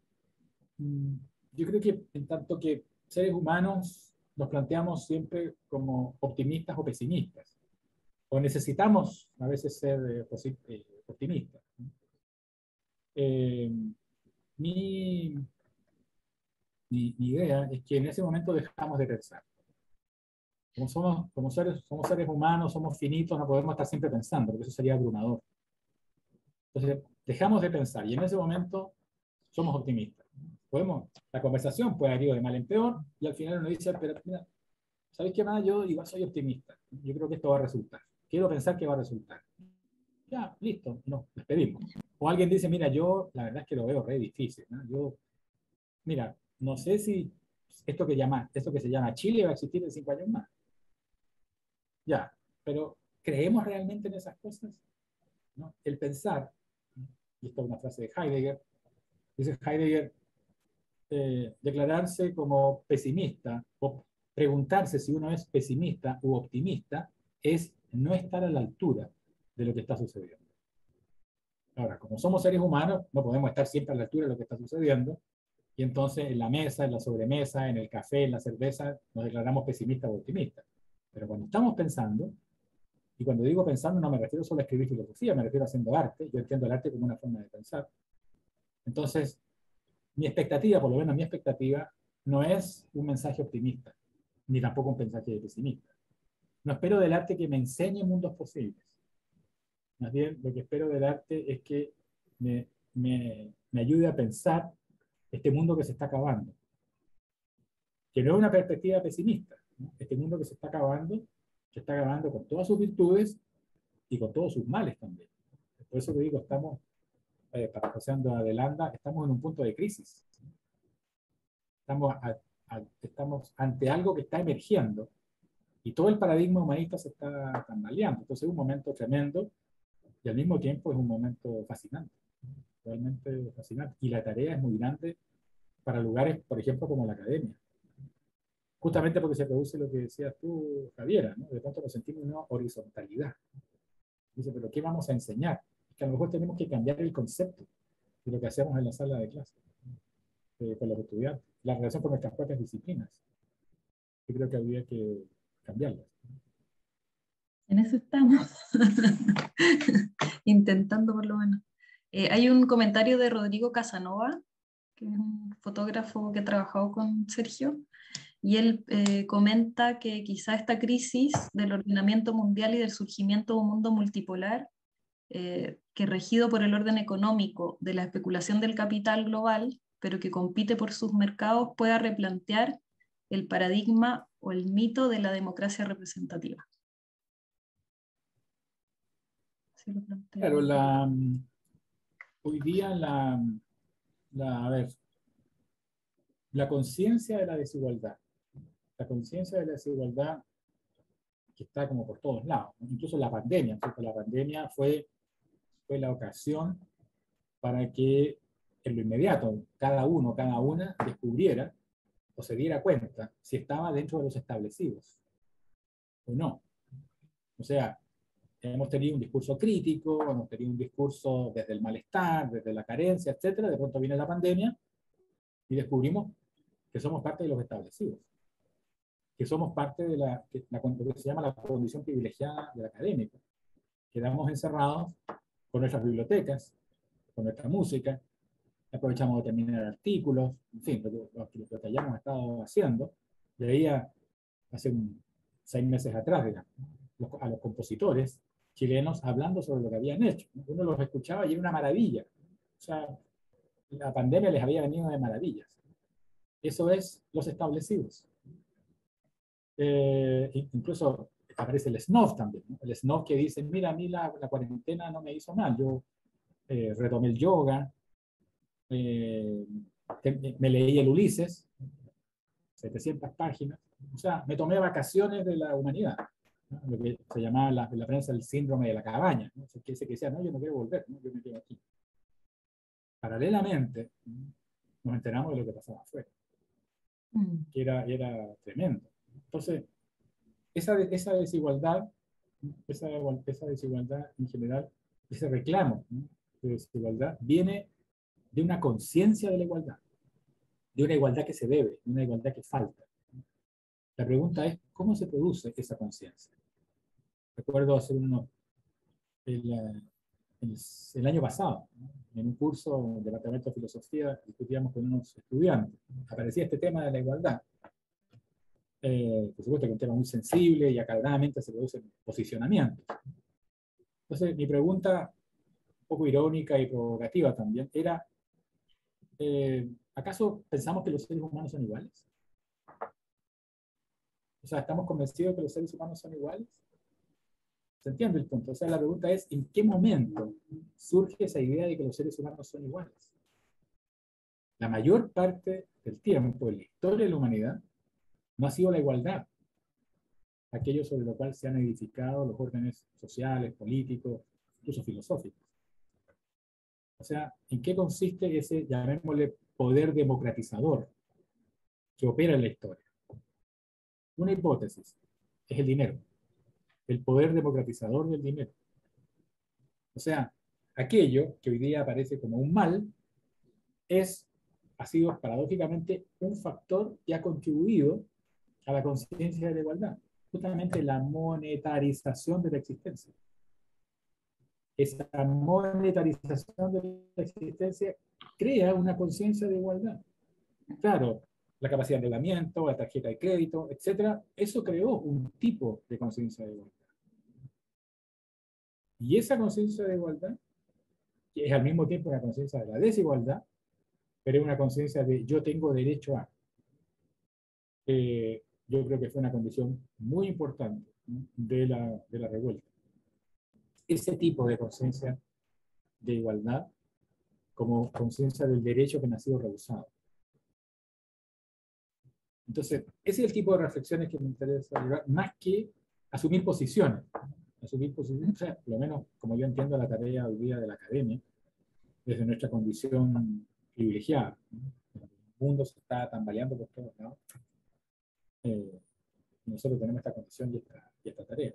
yo creo que en tanto que seres humanos nos planteamos siempre como optimistas o pesimistas, o necesitamos a veces ser eh, eh, optimistas. Eh, mi, mi, mi idea es que en ese momento dejamos de pensar. Como somos, como seres, somos seres humanos, somos finitos, no podemos estar siempre pensando, porque eso sería abrumador. Entonces, dejamos de pensar y en ese momento somos optimistas. Podemos, la conversación puede haber ido de mal en peor y al final uno dice, pero mira, ¿sabéis qué más? Yo igual soy optimista. Yo creo que esto va a resultar. Quiero pensar que va a resultar. Ya, listo, nos despedimos. O alguien dice, mira, yo la verdad es que lo veo re difícil, ¿no? Yo, mira, no sé si esto que, llama, esto que se llama Chile va a existir en cinco años más. Ya, pero ¿creemos realmente en esas cosas? ¿No? El pensar, y esto es una frase de Heidegger, dice Heidegger, eh, declararse como pesimista o preguntarse si uno es pesimista u optimista es no estar a la altura de lo que está sucediendo. Ahora, como somos seres humanos, no podemos estar siempre a la altura de lo que está sucediendo, y entonces en la mesa, en la sobremesa, en el café, en la cerveza, nos declaramos pesimistas o optimistas. Pero cuando estamos pensando, y cuando digo pensando no me refiero solo a escribir filosofía, me refiero a haciendo arte, yo entiendo el arte como una forma de pensar. Entonces, mi expectativa, por lo menos mi expectativa, no es un mensaje optimista, ni tampoco un mensaje pesimista. No espero del arte que me enseñe mundos posibles. Más bien, lo que espero del arte es que me, me, me ayude a pensar este mundo que se está acabando. Que no es una perspectiva pesimista, ¿no? Este mundo que se está acabando, se está acabando con todas sus virtudes y con todos sus males también. Por eso te digo, estamos, eh, parafraseando a Delanda, estamos en un punto de crisis. Estamos, a, a, estamos ante algo que está emergiendo y todo el paradigma humanista se está tambaleando. Entonces es un momento tremendo y al mismo tiempo es un momento fascinante, realmente fascinante. Y la tarea es muy grande para lugares, por ejemplo, como la academia. Justamente porque se produce lo que decías tú, Javiera, ¿no? De pronto nos sentimos una horizontalidad. Dice, pero ¿qué vamos a enseñar? Es que a lo mejor tenemos que cambiar el concepto de lo que hacemos en la sala de clase eh, con los estudiantes, la relación con nuestras propias disciplinas. Yo creo que habría que cambiarlas. En eso estamos, intentando por lo menos. Eh, hay un comentario de Rodrigo Casanova, que es un fotógrafo que ha trabajado con Sergio, y él eh, comenta que quizá esta crisis del ordenamiento mundial y del surgimiento de un mundo multipolar, eh, que regido por el orden económico de la especulación del capital global, pero que compite por sus mercados, pueda replantear el paradigma o el mito de la democracia representativa. Así lo planteo. Claro, la, hoy día la, la, a ver, la conciencia de la desigualdad, la conciencia de la desigualdad que está como por todos lados, ¿no? Incluso la pandemia, ¿cierto? La pandemia fue, fue la ocasión para que en lo inmediato cada uno, cada una descubriera o se diera cuenta si estaba dentro de los establecidos o no. O sea, hemos tenido un discurso crítico, hemos tenido un discurso desde el malestar, desde la carencia, etcétera. De pronto viene la pandemia y descubrimos que somos parte de los establecidos, que somos parte de la, que, la, lo que se llama la condición privilegiada del académico. Quedamos encerrados con nuestras bibliotecas, con nuestra música, aprovechamos de terminar artículos, en fin, lo, lo, lo que hayamos estado haciendo. Veía hace un, seis meses atrás, digamos, a los compositores chilenos hablando sobre lo que habían hecho. Uno los escuchaba y era una maravilla. O sea, la pandemia les había venido de maravillas. Eso es los establecidos. Eh, incluso aparece el snob también, ¿no? El snob que dice, mira, a mí la, la cuarentena no me hizo mal, yo eh, retomé el yoga, eh, me leí el Ulises, setecientas páginas, o sea, me tomé vacaciones de la humanidad, ¿no? Lo que se llamaba la, en la prensa el síndrome de la cabaña, ¿no? Que ese que decía, no, yo no quiero volver, ¿no? Yo me quedo aquí. Paralelamente, ¿no? Nos enteramos de lo que pasaba afuera, mm. que era, era tremendo. Entonces, esa, esa desigualdad, esa, esa desigualdad en general, ese reclamo, ¿no? de desigualdad, viene de una conciencia de la igualdad, de una igualdad que se debe, de una igualdad que falta. La pregunta es, ¿cómo se produce esa conciencia? Recuerdo hacer unos, el, el, el año pasado, ¿no? En un curso del Departamento de Filosofía, discutíamos con unos estudiantes. Aparecía este tema de la igualdad. Eh, por supuesto que es un tema muy sensible y acaloradamente se producen posicionamientos. Entonces, mi pregunta, un poco irónica y provocativa también, era, eh, ¿acaso pensamos que los seres humanos son iguales? O sea, ¿estamos convencidos que los seres humanos son iguales? ¿Se entiende el punto? O sea, la pregunta es, ¿en qué momento surge esa idea de que los seres humanos son iguales? La mayor parte del tiempo en la historia de la humanidad no ha sido la igualdad, aquello sobre lo cual se han edificado los órdenes sociales, políticos, incluso filosóficos. O sea, ¿en qué consiste ese, llamémosle, poder democratizador que opera en la historia? Una hipótesis es el dinero, el poder democratizador del dinero. O sea, aquello que hoy día aparece como un mal es, ha sido paradójicamente un factor que ha contribuido a la conciencia de la igualdad, justamente la monetarización de la existencia. Esa monetarización de la existencia crea una conciencia de igualdad. Claro, la capacidad de endeudamiento, la tarjeta de crédito, etcétera, eso creó un tipo de conciencia de igualdad. Y esa conciencia de igualdad, que es al mismo tiempo una conciencia de la desigualdad, pero es una conciencia de yo tengo derecho a. Eh, yo creo que fue una condición muy importante, ¿no?, de, la, de la revuelta. Ese tipo de conciencia de igualdad como conciencia del derecho que no ha sido rehusado. Entonces, ese es el tipo de reflexiones que me interesa llevar, más que asumir posiciones. Asumir posiciones, o sea, por lo menos, como yo entiendo la tarea hoy día de la academia, desde nuestra condición privilegiada, ¿no? El mundo se está tambaleando por todos lados. Eh, nosotros tenemos esta condición y esta, y esta tarea.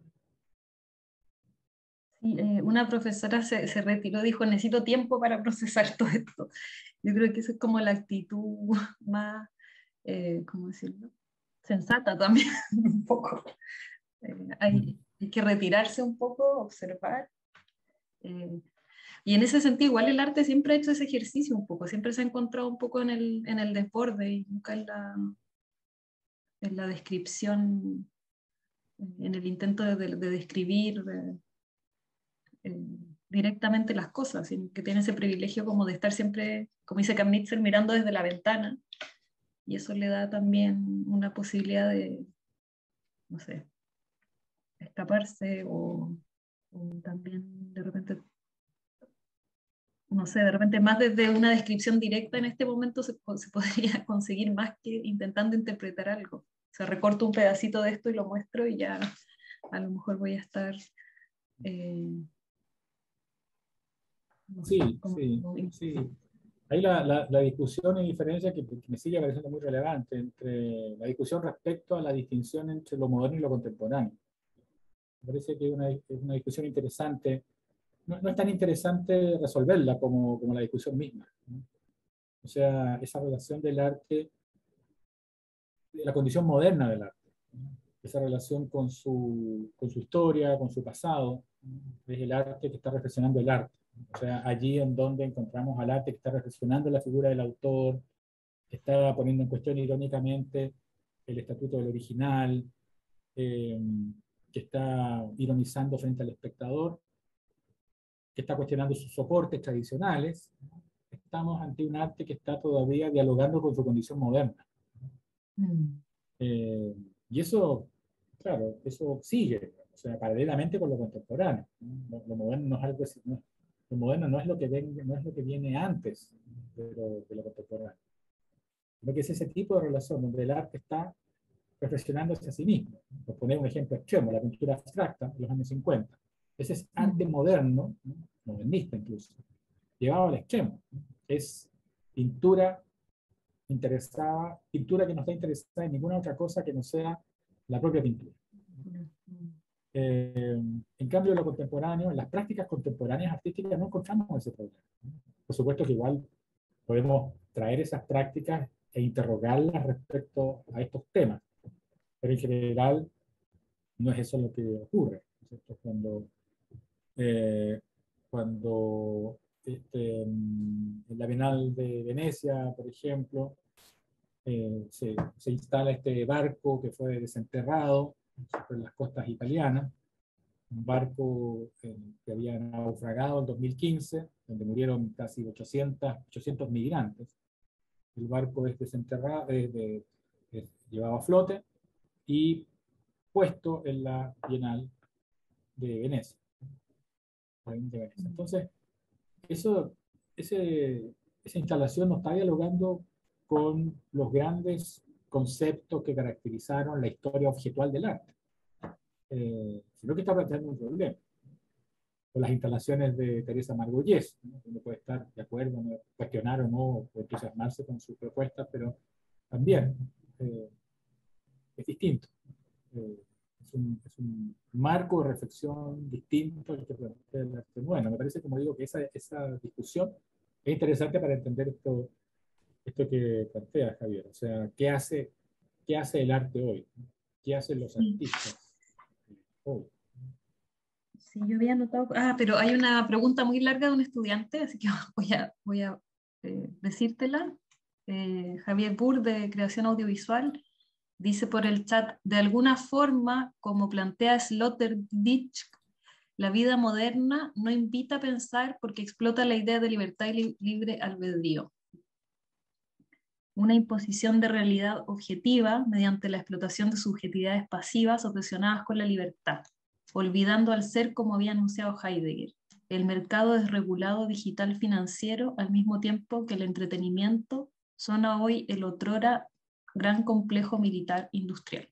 Sí, eh, una profesora se, se retiró, dijo, necesito tiempo para procesar todo esto. Yo creo que esa es como la actitud más, eh, ¿cómo decirlo? Sensata también, un poco. Eh, hay, hay que retirarse un poco, observar. Eh, y en ese sentido, igual el arte siempre ha hecho ese ejercicio un poco, siempre se ha encontrado un poco en el, en el desborde y nunca en la, en la descripción, en el intento de, de, de describir de, eh, directamente las cosas, sino que tiene ese privilegio como de estar siempre, como dice Kamenitzer, mirando desde la ventana, y eso le da también una posibilidad de, no sé, escaparse o, o también de repente, no sé, de repente más desde una descripción directa en este momento se, se podría conseguir más que intentando interpretar algo. O sea, recorto un pedacito de esto y lo muestro y ya a lo mejor voy a estar... Eh, no sé, Sí, como, sí, como, sí. Hay la, la, la discusión y diferencia que, que me sigue pareciendo muy relevante entre la discusión respecto a la distinción entre lo moderno y lo contemporáneo. Me parece que es una, es una discusión interesante. No, no es tan interesante resolverla como, como la discusión misma, ¿no? O sea, esa relación del arte, de la condición moderna del arte, ¿no? Esa relación con su, con su historia, con su pasado, ¿no? Es el arte que está reflexionando el arte. O sea, allí en donde encontramos al arte que está reflexionando la figura del autor, que está poniendo en cuestión irónicamente el estatuto del original, eh, que está ironizando frente al espectador, que está cuestionando sus soportes tradicionales. Estamos ante un arte que está todavía dialogando con su condición moderna. Mm. Eh, y eso, claro, eso sigue, o sea, paralelamente con lo contemporáneo, ¿no? Lo, lo moderno no es algo así, no, lo moderno no es lo que viene, no es lo que viene antes de lo, de lo contemporáneo, sino que es ese tipo de relación donde el arte está reflexionándose a sí mismo. Por poner un ejemplo extremo, la pintura abstracta de los años cincuenta. Ese es arte moderno, ¿no?, modernista incluso, llevado al extremo. Es pintura interesada, pintura que no está interesada en ninguna otra cosa que no sea la propia pintura. Eh, en cambio, en lo contemporáneo, en las prácticas contemporáneas artísticas no encontramos ese problema. por supuesto que igual podemos traer esas prácticas e interrogarlas respecto a estos temas, pero en general no es eso lo que ocurre, ¿cierto? Cuando, eh, cuando este, en la Bienal de Venecia, por ejemplo, eh, se, se instala este barco que fue desenterrado sobre las costas italianas, un barco eh, que había naufragado en dos mil quince, donde murieron casi ochocientos migrantes. El barco es desenterrado, eh, de, es llevado a flote y puesto en la Bienal de Venecia. De Venecia. Entonces, eso, ese, esa instalación nos está dialogando con los grandes conceptos que caracterizaron la historia objetual del arte, eh, sino que está planteando un problema. O las instalaciones de Teresa Margolles, ¿no? Uno puede estar de acuerdo, ¿no? Cuestionar o no, o entusiasmarse con sus propuestas, pero también eh, es distinto. Eh, es, un, es un marco de reflexión distinto al que plantea el arte. Bueno, me parece, como digo, que esa, esa discusión es interesante para entender esto, esto que plantea Javier. O sea, ¿qué hace, qué hace el arte hoy? ¿Qué hacen los artistas hoy? Sí, yo había notado. Ah, pero hay una pregunta muy larga de un estudiante, así que voy a, voy a eh, decírtela. Eh, Javier Burr, de Creación Audiovisual, dice por el chat: de alguna forma, como plantea Sloterdijk, la vida moderna no invita a pensar porque explota la idea de libertad y li libre albedrío. Una imposición de realidad objetiva mediante la explotación de subjetividades pasivas obsesionadas con la libertad, olvidando al ser, como había anunciado Heidegger, el mercado desregulado digital financiero, al mismo tiempo que el entretenimiento son hoy el otrora gran complejo militar industrial.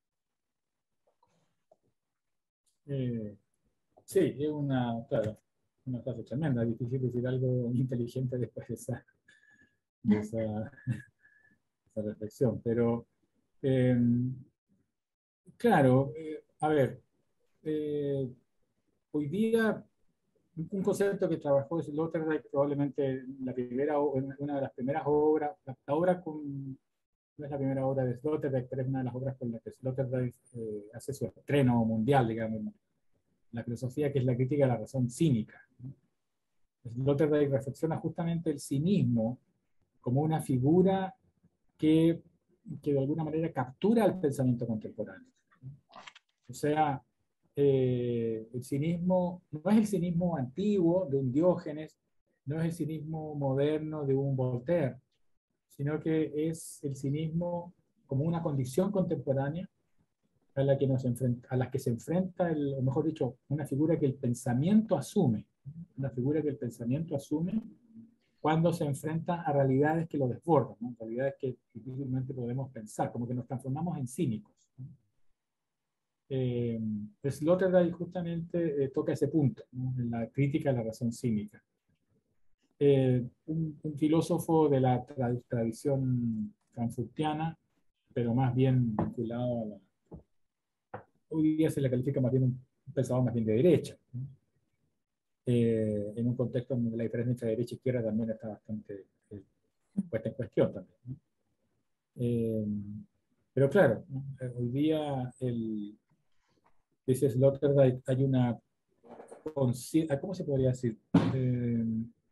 Eh, sí, es una, claro, una frase tremenda. Es difícil decir algo inteligente después de esa, de esa, esa reflexión. Pero, eh, claro, eh, a ver, eh, hoy día un concepto que trabajó Sloterdijk probablemente la primera, una de las primeras obras, la, la obra con, no es la primera obra de Sloterdijk, pero es una de las obras con las que Sloterdijk eh, hace su estreno mundial, digamos, la filosofía, que es la crítica de la razón cínica. Sloterdijk reflexiona justamente el cinismo como una figura que, que de alguna manera captura el pensamiento contemporáneo. O sea, eh, el cinismo no es el cinismo antiguo de un Diógenes, no es el cinismo moderno de un Voltaire, sino que es el cinismo como una condición contemporánea a la que, nos enfrenta, a la que se enfrenta, el, o mejor dicho, una figura que el pensamiento asume, una figura que el pensamiento asume cuando se enfrenta a realidades que lo desbordan, ¿no? Realidades que difícilmente podemos pensar, como que nos transformamos en cínicos, ¿no? Eh, Sloterdijk justamente eh, toca ese punto, ¿no? En la crítica a la razón cínica. Eh, un, un filósofo de la tra tradición frankfurtiana, pero más bien vinculado a la... Hoy día se le califica más bien un pensador más bien de derecha, ¿no? Eh, en un contexto donde la diferencia entre derecha e izquierda también está bastante eh, puesta en cuestión también, ¿no? Eh, pero claro, ¿no? Hoy día el, dice Sloterdijk, hay una, ¿cómo se podría decir? Eh,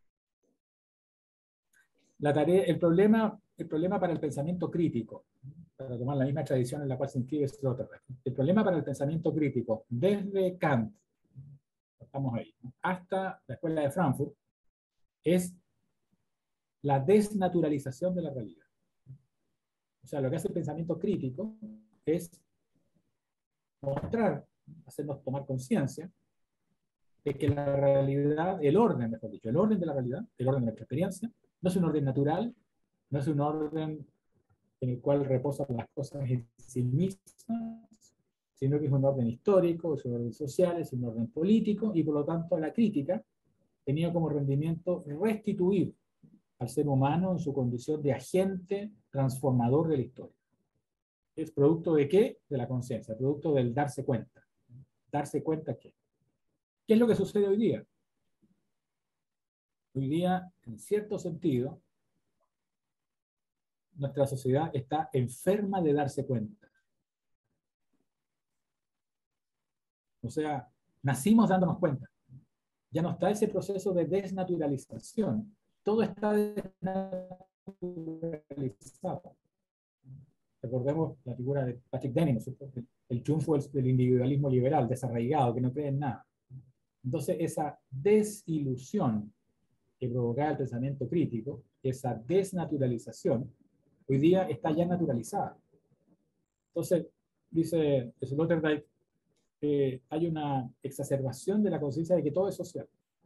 la tarea, el problema, el problema para el pensamiento crítico, para tomar la misma tradición en la cual se inscribe Sloterdijk, el problema para el pensamiento crítico, desde Kant, estamos ahí, ¿no?, hasta la escuela de Frankfurt, es la desnaturalización de la realidad. O sea, lo que hace el pensamiento crítico es mostrar, hacernos tomar conciencia de que la realidad, el orden, mejor dicho, el orden de la realidad, el orden de nuestra experiencia, no es un orden natural, no es un orden en el cual reposan las cosas en sí mismas, sino que es un orden histórico, es un orden social, es un orden político, y por lo tanto la crítica tenía como rendimiento restituir al ser humano en su condición de agente transformador de la historia. ¿Es producto de qué? De la conciencia, producto del darse cuenta. ¿Darse cuenta qué? ¿Qué es lo que sucede hoy día? Hoy día, en cierto sentido, nuestra sociedad está enferma de darse cuenta. O sea, nacimos dándonos cuenta. Ya no está ese proceso de desnaturalización. Todo está desnaturalizado. Recordemos la figura de Patrick Denning, ¿no es cierto? El, el triunfo del, del individualismo liberal, desarraigado, que no cree en nada. Entonces, esa desilusión que provocaba el pensamiento crítico, esa desnaturalización, hoy día está ya naturalizada. Entonces, dice Sloterdijk, eh, hay una exacerbación de la conciencia de que todo es social.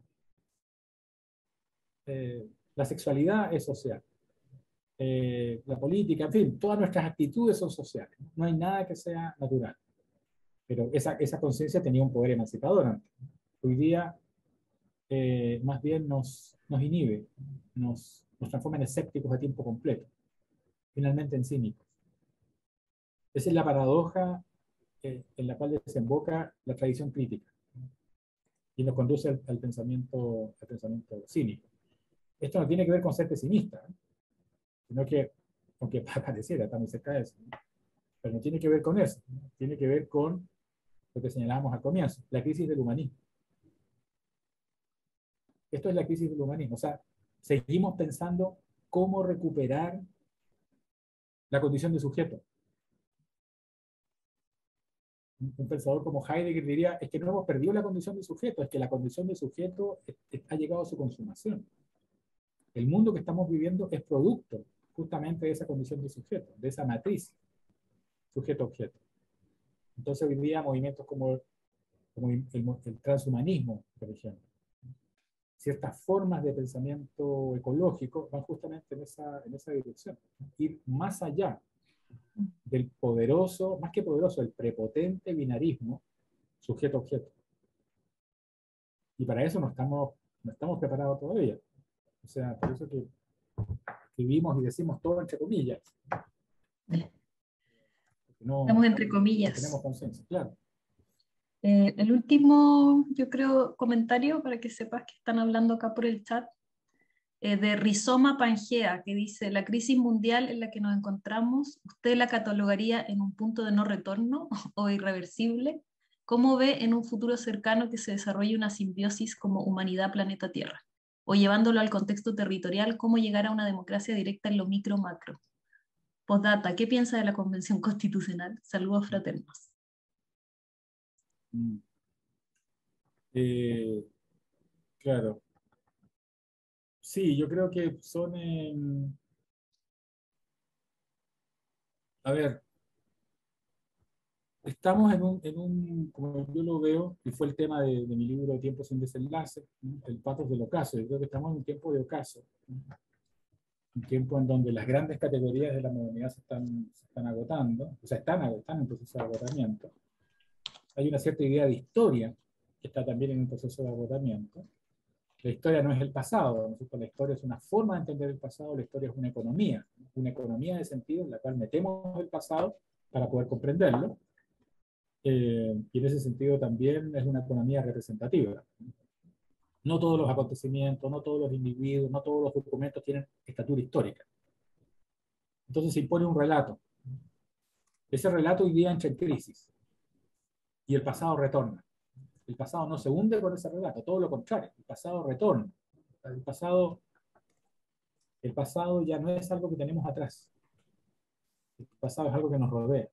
Eh, la sexualidad es social. Eh, la política, en fin, todas nuestras actitudes son sociales. No hay nada que sea natural. Pero esa, esa conciencia tenía un poder emancipador antes. Hoy día, eh, más bien nos, nos inhibe, nos, nos transforma en escépticos a tiempo completo, finalmente en cínicos. Esa es la paradoja eh, en la cual desemboca la tradición crítica y nos conduce al, al, pensamiento, al pensamiento cínico. Esto no tiene que ver con ser pesimista, ¿eh? Sino que, aunque pareciera, está muy cerca de eso, ¿no? Pero no tiene que ver con eso, ¿no? Tiene que ver con lo que señalábamos al comienzo, la crisis del humanismo. Esto es la crisis del humanismo, o sea, seguimos pensando cómo recuperar la condición de sujeto. Un pensador como Heidegger diría, es que no hemos perdido la condición de sujeto, es que la condición de sujeto ha llegado a su consumación. El mundo que estamos viviendo es producto justamente de esa condición de sujeto, de esa matriz sujeto-objeto. Entonces hoy día movimientos como, como el, el transhumanismo, por ejemplo, ciertas formas de pensamiento ecológico van justamente en esa, en esa dirección. Ir más allá del poderoso, más que poderoso, el prepotente binarismo sujeto-objeto. Y para eso no estamos, no estamos preparados todavía. O sea, por eso que vivimos y decimos todo entre comillas. No, Estamos entre comillas. No tenemos consenso, claro. Eh, el último, yo creo, comentario para que sepas que están hablando acá por el chat, eh, de Rizoma Pangea, que dice, la crisis mundial en la que nos encontramos, ¿usted la catalogaría en un punto de no retorno o irreversible? ¿Cómo ve en un futuro cercano que se desarrolle una simbiosis como humanidad planeta Tierra? O llevándolo al contexto territorial, ¿cómo llegar a una democracia directa en lo micro-macro? Postdata, ¿qué piensa de la Convención Constitucional? Saludos fraternos. Mm. Eh, claro. Sí, yo creo que son... Eh, a ver, estamos en un, en un, como yo lo veo, y fue el tema de, de mi libro Tiempo sin desenlace, ¿no? El patos del ocaso. Yo creo que estamos en un tiempo de ocaso, ¿no? Un tiempo en donde las grandes categorías de la modernidad se están, se están agotando, o sea, están, están en proceso de agotamiento. Hay una cierta idea de historia que está también en un proceso de agotamiento. La historia no es el pasado, ¿no? La historia es una forma de entender el pasado, la historia es una economía, una economía de sentido en la cual metemos el pasado para poder comprenderlo. Eh, y en ese sentido también es una economía representativa. No todos los acontecimientos, no todos los individuos, no todos los documentos tienen estatura histórica. Entonces se impone un relato. Ese relato hoy día entra en crisis y el pasado retorna. El pasado no se hunde con ese relato, todo lo contrario, el pasado retorna. El pasado, el pasado ya no es algo que tenemos atrás. El pasado es algo que nos rodea.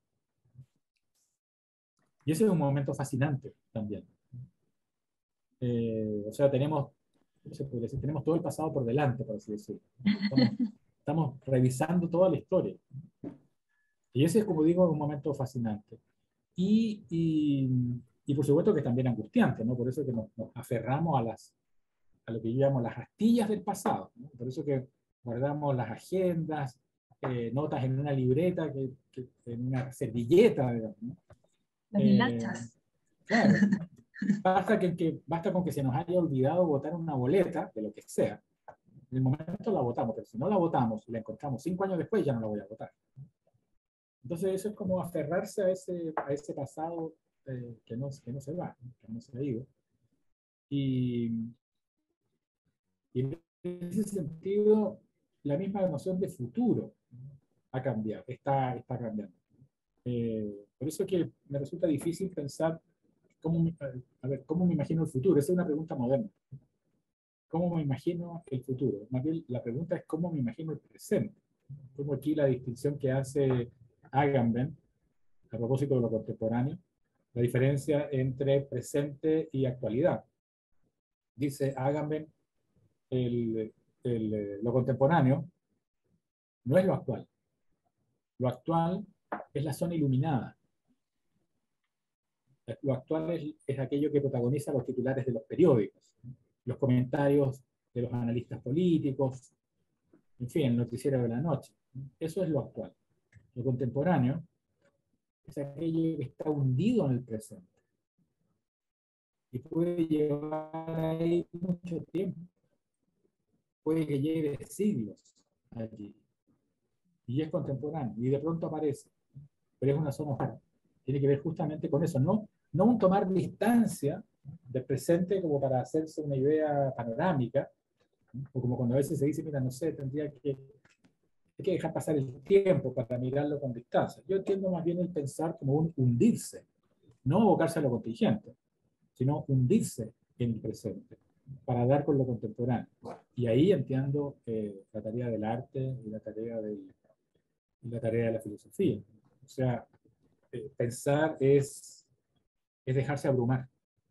Y ese es un momento fascinante también. Eh, o sea, tenemos, ¿cómo se puede decir? Tenemos todo el pasado por delante, por así decirlo. Estamos, estamos revisando toda la historia. Y ese es, como digo, un momento fascinante. Y, y, y por supuesto que es también angustiante, ¿no? Por eso que nos, nos aferramos a, las, a lo que yo llamo las astillas del pasado, ¿no? Por eso que guardamos las agendas, eh, notas en una libreta, que, que, en una servilleta, digamos, ¿no? Las hilachas. Eh, claro. Basta, que, que, basta con que se nos haya olvidado votar una boleta, de lo que sea. En el momento la votamos, pero si no la votamos y la encontramos cinco años después, ya no la voy a votar. Entonces eso es como aferrarse a ese, a ese pasado eh, que, no, que no se va, que no se ha ido. Y, Y en ese sentido, la misma noción de futuro ha cambiado, está, está cambiando. Eh, por eso es que me resulta difícil pensar cómo, a ver, cómo me imagino el futuro. Esa es una pregunta moderna. ¿Cómo me imagino el futuro? Más bien, la pregunta es cómo me imagino el presente. Como aquí la distinción que hace Agamben a propósito de lo contemporáneo, la diferencia entre presente y actualidad. Dice Agamben, el, el, lo contemporáneo no es lo actual. Lo actual es la zona iluminada. Lo actual es, es aquello que protagoniza los titulares de los periódicos, los comentarios de los analistas políticos, en fin, el noticiero de la noche. Eso es lo actual. Lo contemporáneo es aquello que está hundido en el presente y puede llevar ahí mucho tiempo, puede que lleve siglos allí, y es contemporáneo, y de pronto aparece, pero es una zona oculta. Tiene que ver justamente con eso, no, no un tomar distancia del presente como para hacerse una idea panorámica, o como cuando a veces se dice, mira, no sé, tendría que, hay que dejar pasar el tiempo para mirarlo con distancia. Yo entiendo más bien el pensar como un hundirse, no abocarse a lo contingente, sino hundirse en el presente, para dar con lo contemporáneo. Y ahí entiendo eh, la tarea del arte y la tarea, del, y la tarea de la filosofía. O sea, eh, pensar es, es dejarse abrumar.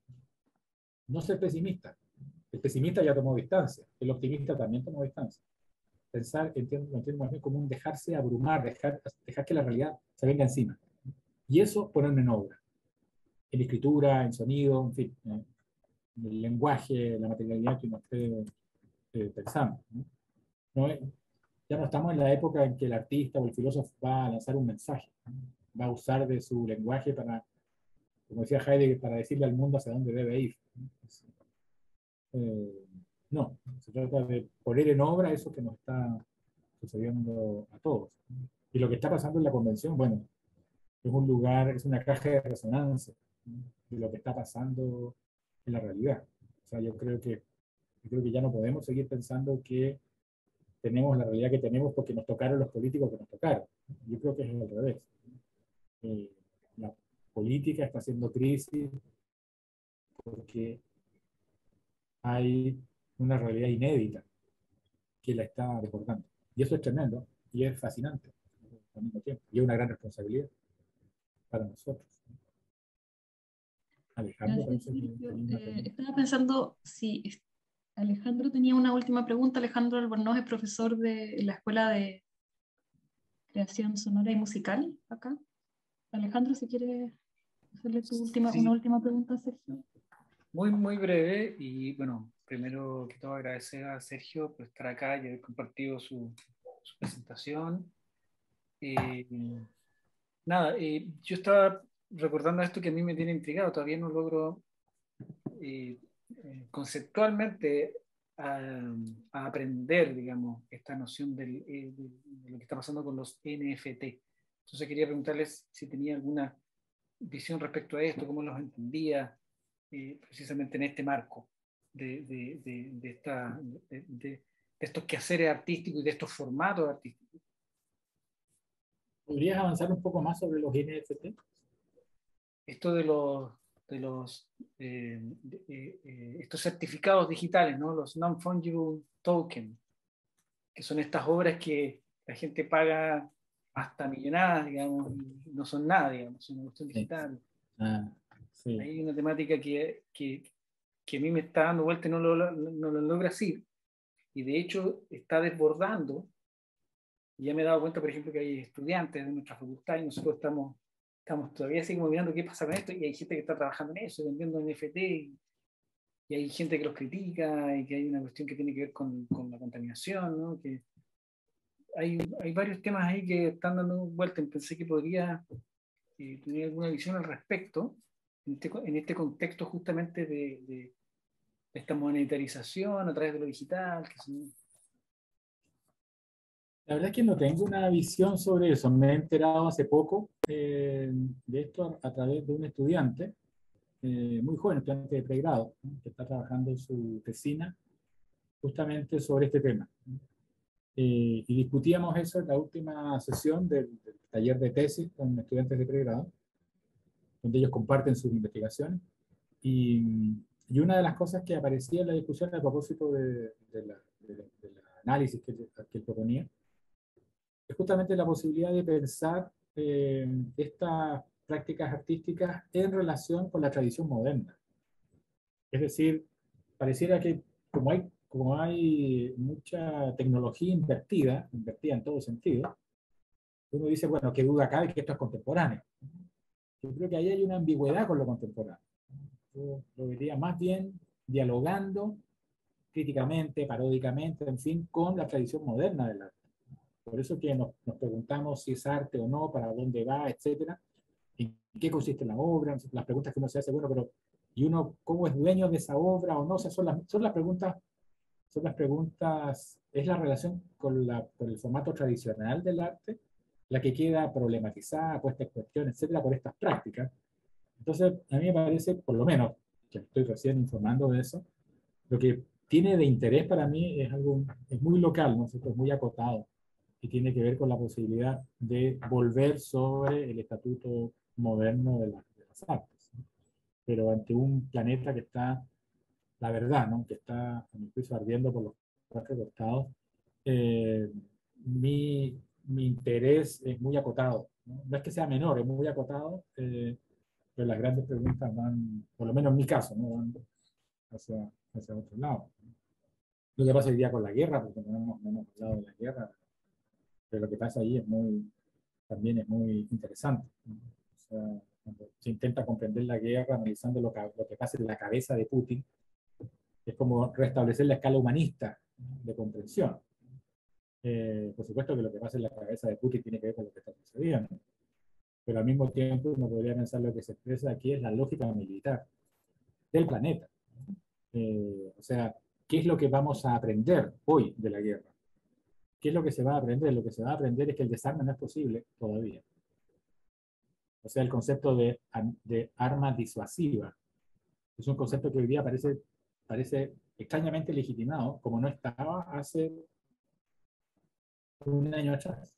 No ser pesimista. El pesimista ya tomó distancia, el optimista también tomó distancia. Pensar, entiendo, lo entiendo más bien como un dejarse abrumar, dejar, dejar que la realidad se venga encima. Y eso ponerlo en obra, en escritura, en sonido, en fin, ¿no? El lenguaje, la materialidad que uno esté eh, pensando, ¿no? No es, ya no estamos en la época en que el artista o el filósofo va a lanzar un mensaje, ¿no? Va a usar de su lenguaje para, como decía Heidegger, para decirle al mundo hacia dónde debe ir, ¿no? Eh, no, se trata de poner en obra eso que nos está sucediendo a todos. Y lo que está pasando en la convención, bueno, es un lugar, es una caja de resonancia, ¿no? De lo que está pasando en la realidad. O sea, yo creo que, yo creo que ya no podemos seguir pensando que tenemos la realidad que tenemos porque nos tocaron los políticos que nos tocaron. Yo creo que es al revés. Eh, la política está haciendo crisis porque hay una realidad inédita que la está desbordando. Y eso es tremendo y es fascinante al mismo tiempo. Y es una gran responsabilidad para nosotros. Alejandro, Gracias, parece que Sergio. tenía una Eh, pregunta. estaba pensando si Alejandro tenía una última pregunta. Alejandro Albornoz es profesor de la Escuela de Creación Sonora y Musical acá. Alejandro, si quieres hacerle tu última, una Sí, última pregunta a Sergio. muy, muy breve y bueno, primero que todo agradecer a Sergio por estar acá y haber compartido su, su presentación. Eh, nada, eh, yo estaba recordando esto que a mí me tiene intrigado, todavía no logro eh, eh, conceptualmente a, a aprender, digamos, esta noción del, eh, de, de lo que está pasando con los N F T. Entonces quería preguntarles si tenía alguna visión respecto a esto, cómo los entendía eh, precisamente en este marco de, de, de, de, esta, de, de estos quehaceres artísticos y de estos formatos artísticos. ¿Podrías avanzar un poco más sobre los N F T? Esto de los, de los eh, de, eh, estos certificados digitales, ¿no? Los non-fungible tokens, que son estas obras que la gente paga hasta millonadas, digamos, y no son nada, digamos, son una cuestión digital. Ah, sí. Hay una temática que, que, que a mí me está dando vuelta y no lo, no, no lo logra así. Y de hecho está desbordando. Y ya me he dado cuenta, por ejemplo, que hay estudiantes de nuestra facultad y nosotros estamos, estamos todavía así como mirando qué pasa con esto y hay gente que está trabajando en eso, vendiendo N F T y, y hay gente que los critica y que hay una cuestión que tiene que ver con, con la contaminación, ¿no? Que hay, hay varios temas ahí que están dando vuelta y pensé que podría eh, tener alguna visión al respecto en este, en este contexto justamente de, de esta monetarización a través de lo digital. Que son... La verdad es que no tengo una visión sobre eso. Me he enterado hace poco eh, de esto a, a través de un estudiante, eh, muy joven, estudiante de pregrado, ¿no? Que está trabajando en su tesina justamente sobre este tema. Eh, y discutíamos eso en la última sesión del, del taller de tesis con estudiantes de pregrado, donde ellos comparten sus investigaciones. Y, y una de las cosas que aparecía en la discusión a propósito de, de la, de, de la análisis que, que él proponía, es justamente la posibilidad de pensar eh, estas prácticas artísticas en relación con la tradición moderna. Es decir, pareciera que como hay, como hay mucha tecnología invertida, invertida en todo sentido, uno dice, bueno, qué duda cabe que esto es contemporáneo. Yo creo que ahí hay una ambigüedad con lo contemporáneo. Yo lo vería más bien dialogando críticamente, paródicamente, en fin, con la tradición moderna del arte. Por eso que nos, nos preguntamos si es arte o no, para dónde va, etcétera, en qué consiste la obra, las preguntas que uno se hace, bueno, pero ¿y uno cómo es dueño de esa obra o no? O sea, son las, son las preguntas, son las preguntas, es la relación con, la, con el formato tradicional del arte, la que queda problematizada, puesta en cuestión, etcétera, por estas prácticas. Entonces, a mí me parece, por lo menos, que estoy recién informando de eso, lo que tiene de interés para mí es algo, es muy local, ¿no? Es muy acotado, y tiene que ver con la posibilidad de volver sobre el estatuto moderno de, la, de las artes, ¿no? Pero ante un planeta que está, la verdad, ¿no? Que está, a mi juicio, ardiendo por los cuatro costados, eh, mi, mi interés es muy acotado, ¿no? No es que sea menor, es muy acotado, eh, pero las grandes preguntas van, por lo menos en mi caso, ¿no? Van hacia, hacia otro lado. Lo que pasa hoy día con la guerra, porque no hemos, no hemos hablado de la guerra, pero lo que pasa ahí es muy, también es muy interesante, ¿no? O sea, cuando se intenta comprender la guerra analizando lo que, lo que pasa en la cabeza de Putin, es como restablecer la escala humanista de comprensión. Eh, por supuesto que lo que pasa en la cabeza de Putin tiene que ver con lo que está sucediendo, pero al mismo tiempo uno podría pensar lo que se expresa aquí es la lógica militar del planeta. Eh, o sea, ¿qué es lo que vamos a aprender hoy de la guerra? ¿Qué es lo que se va a aprender? Lo que se va a aprender es que el desarme no es posible todavía. O sea, el concepto de, de arma disuasiva es un concepto que hoy día parece, parece extrañamente legitimado, como no estaba hace un año atrás.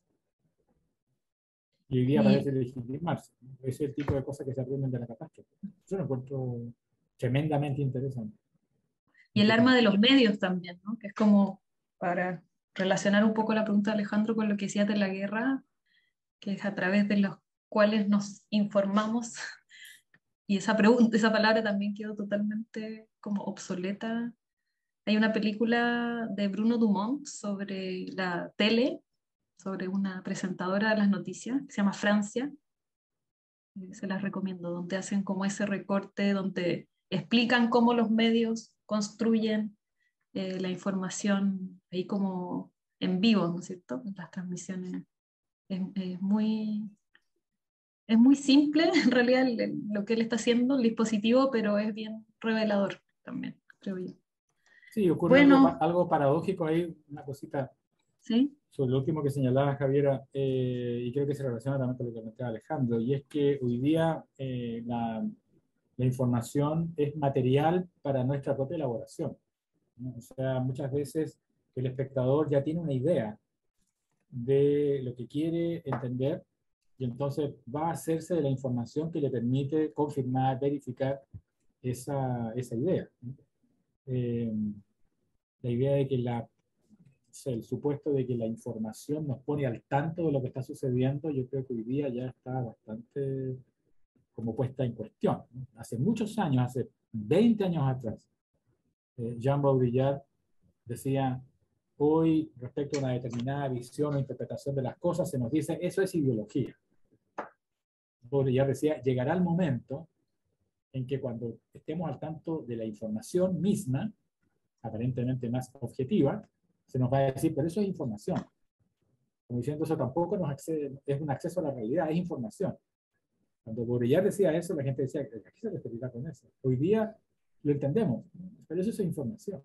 Y hoy día Y, parece legitimarse. Ese es el tipo de cosas que se aprenden de la catástrofe. Yo lo encuentro tremendamente interesante. y el arma de los medios también, ¿no? Que es como para relacionar un poco la pregunta de Alejandro con lo que decías de la guerra, que es a través de los cuales nos informamos. Y esa pregunta, esa palabra también quedó totalmente como obsoleta. Hay una película de Bruno Dumont sobre la tele, sobre una presentadora de las noticias, que se llama Francia. Se las recomiendo, donde hacen como ese recorte, donde explican cómo los medios construyen eh, la información ahí como en vivo, ¿no es cierto? Las transmisiones. Es, es muy, es muy simple, en realidad, el- el- lo que él está haciendo, el dispositivo, pero es bien revelador también, creo yo. Sí, ocurre algo, Bueno, algo paradójico ahí, una cosita ¿sí? sobre lo último que señalaba Javiera, eh, y creo que se relaciona también con lo que comentaba Alejandro, y es que hoy día eh, la, la información es material para nuestra propia elaboración, ¿no? O sea, muchas veces el espectador ya tiene una idea de lo que quiere entender, y entonces va a hacerse de la información que le permite confirmar, verificar esa, esa idea, ¿no? Eh, la idea de que la, o sea, el supuesto de que la información nos pone al tanto de lo que está sucediendo, yo creo que hoy día ya está bastante como puesta en cuestión, ¿no? Hace muchos años, hace veinte años atrás, eh, Jean Baudrillard decía, hoy respecto a una determinada visión o interpretación de las cosas, se nos dice, eso es ideología. Baudrillard decía, llegará el momento en que cuando estemos al tanto de la información misma, aparentemente más objetiva, se nos va a decir, pero eso es información. Como diciendo, eso tampoco nos accede, es un acceso a la realidad, es información. Cuando Baudrillard decía eso, la gente decía, ¿a qué se referirá con eso? Hoy día lo entendemos, pero eso es información.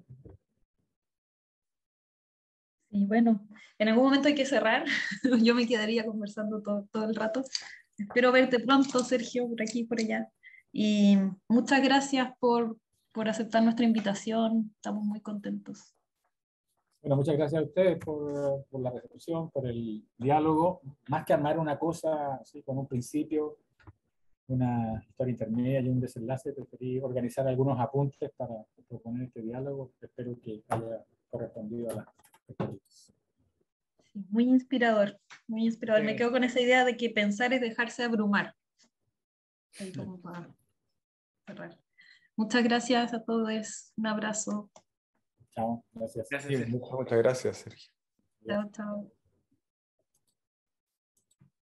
Y bueno, en algún momento hay que cerrar. Yo me quedaría conversando todo, todo el rato. Espero verte pronto, Sergio, por aquí, por allá. Y muchas gracias por, por aceptar nuestra invitación. Estamos muy contentos. Bueno, muchas gracias a ustedes por, por la recepción, por el diálogo. Más que armar una cosa así con un principio, una historia intermedia y un desenlace, preferí organizar algunos apuntes para proponer este diálogo. Espero que haya correspondido a las expectativas. Sí, muy inspirador, muy inspirador. Sí. Me quedo con esa idea de que pensar es dejarse abrumar. Ahí como para cerrar. Muchas gracias a todos. Un abrazo. Chao, gracias. Gracias, Sí, Sergio. muchas Muchas gracias, Sergio. Chao, chao.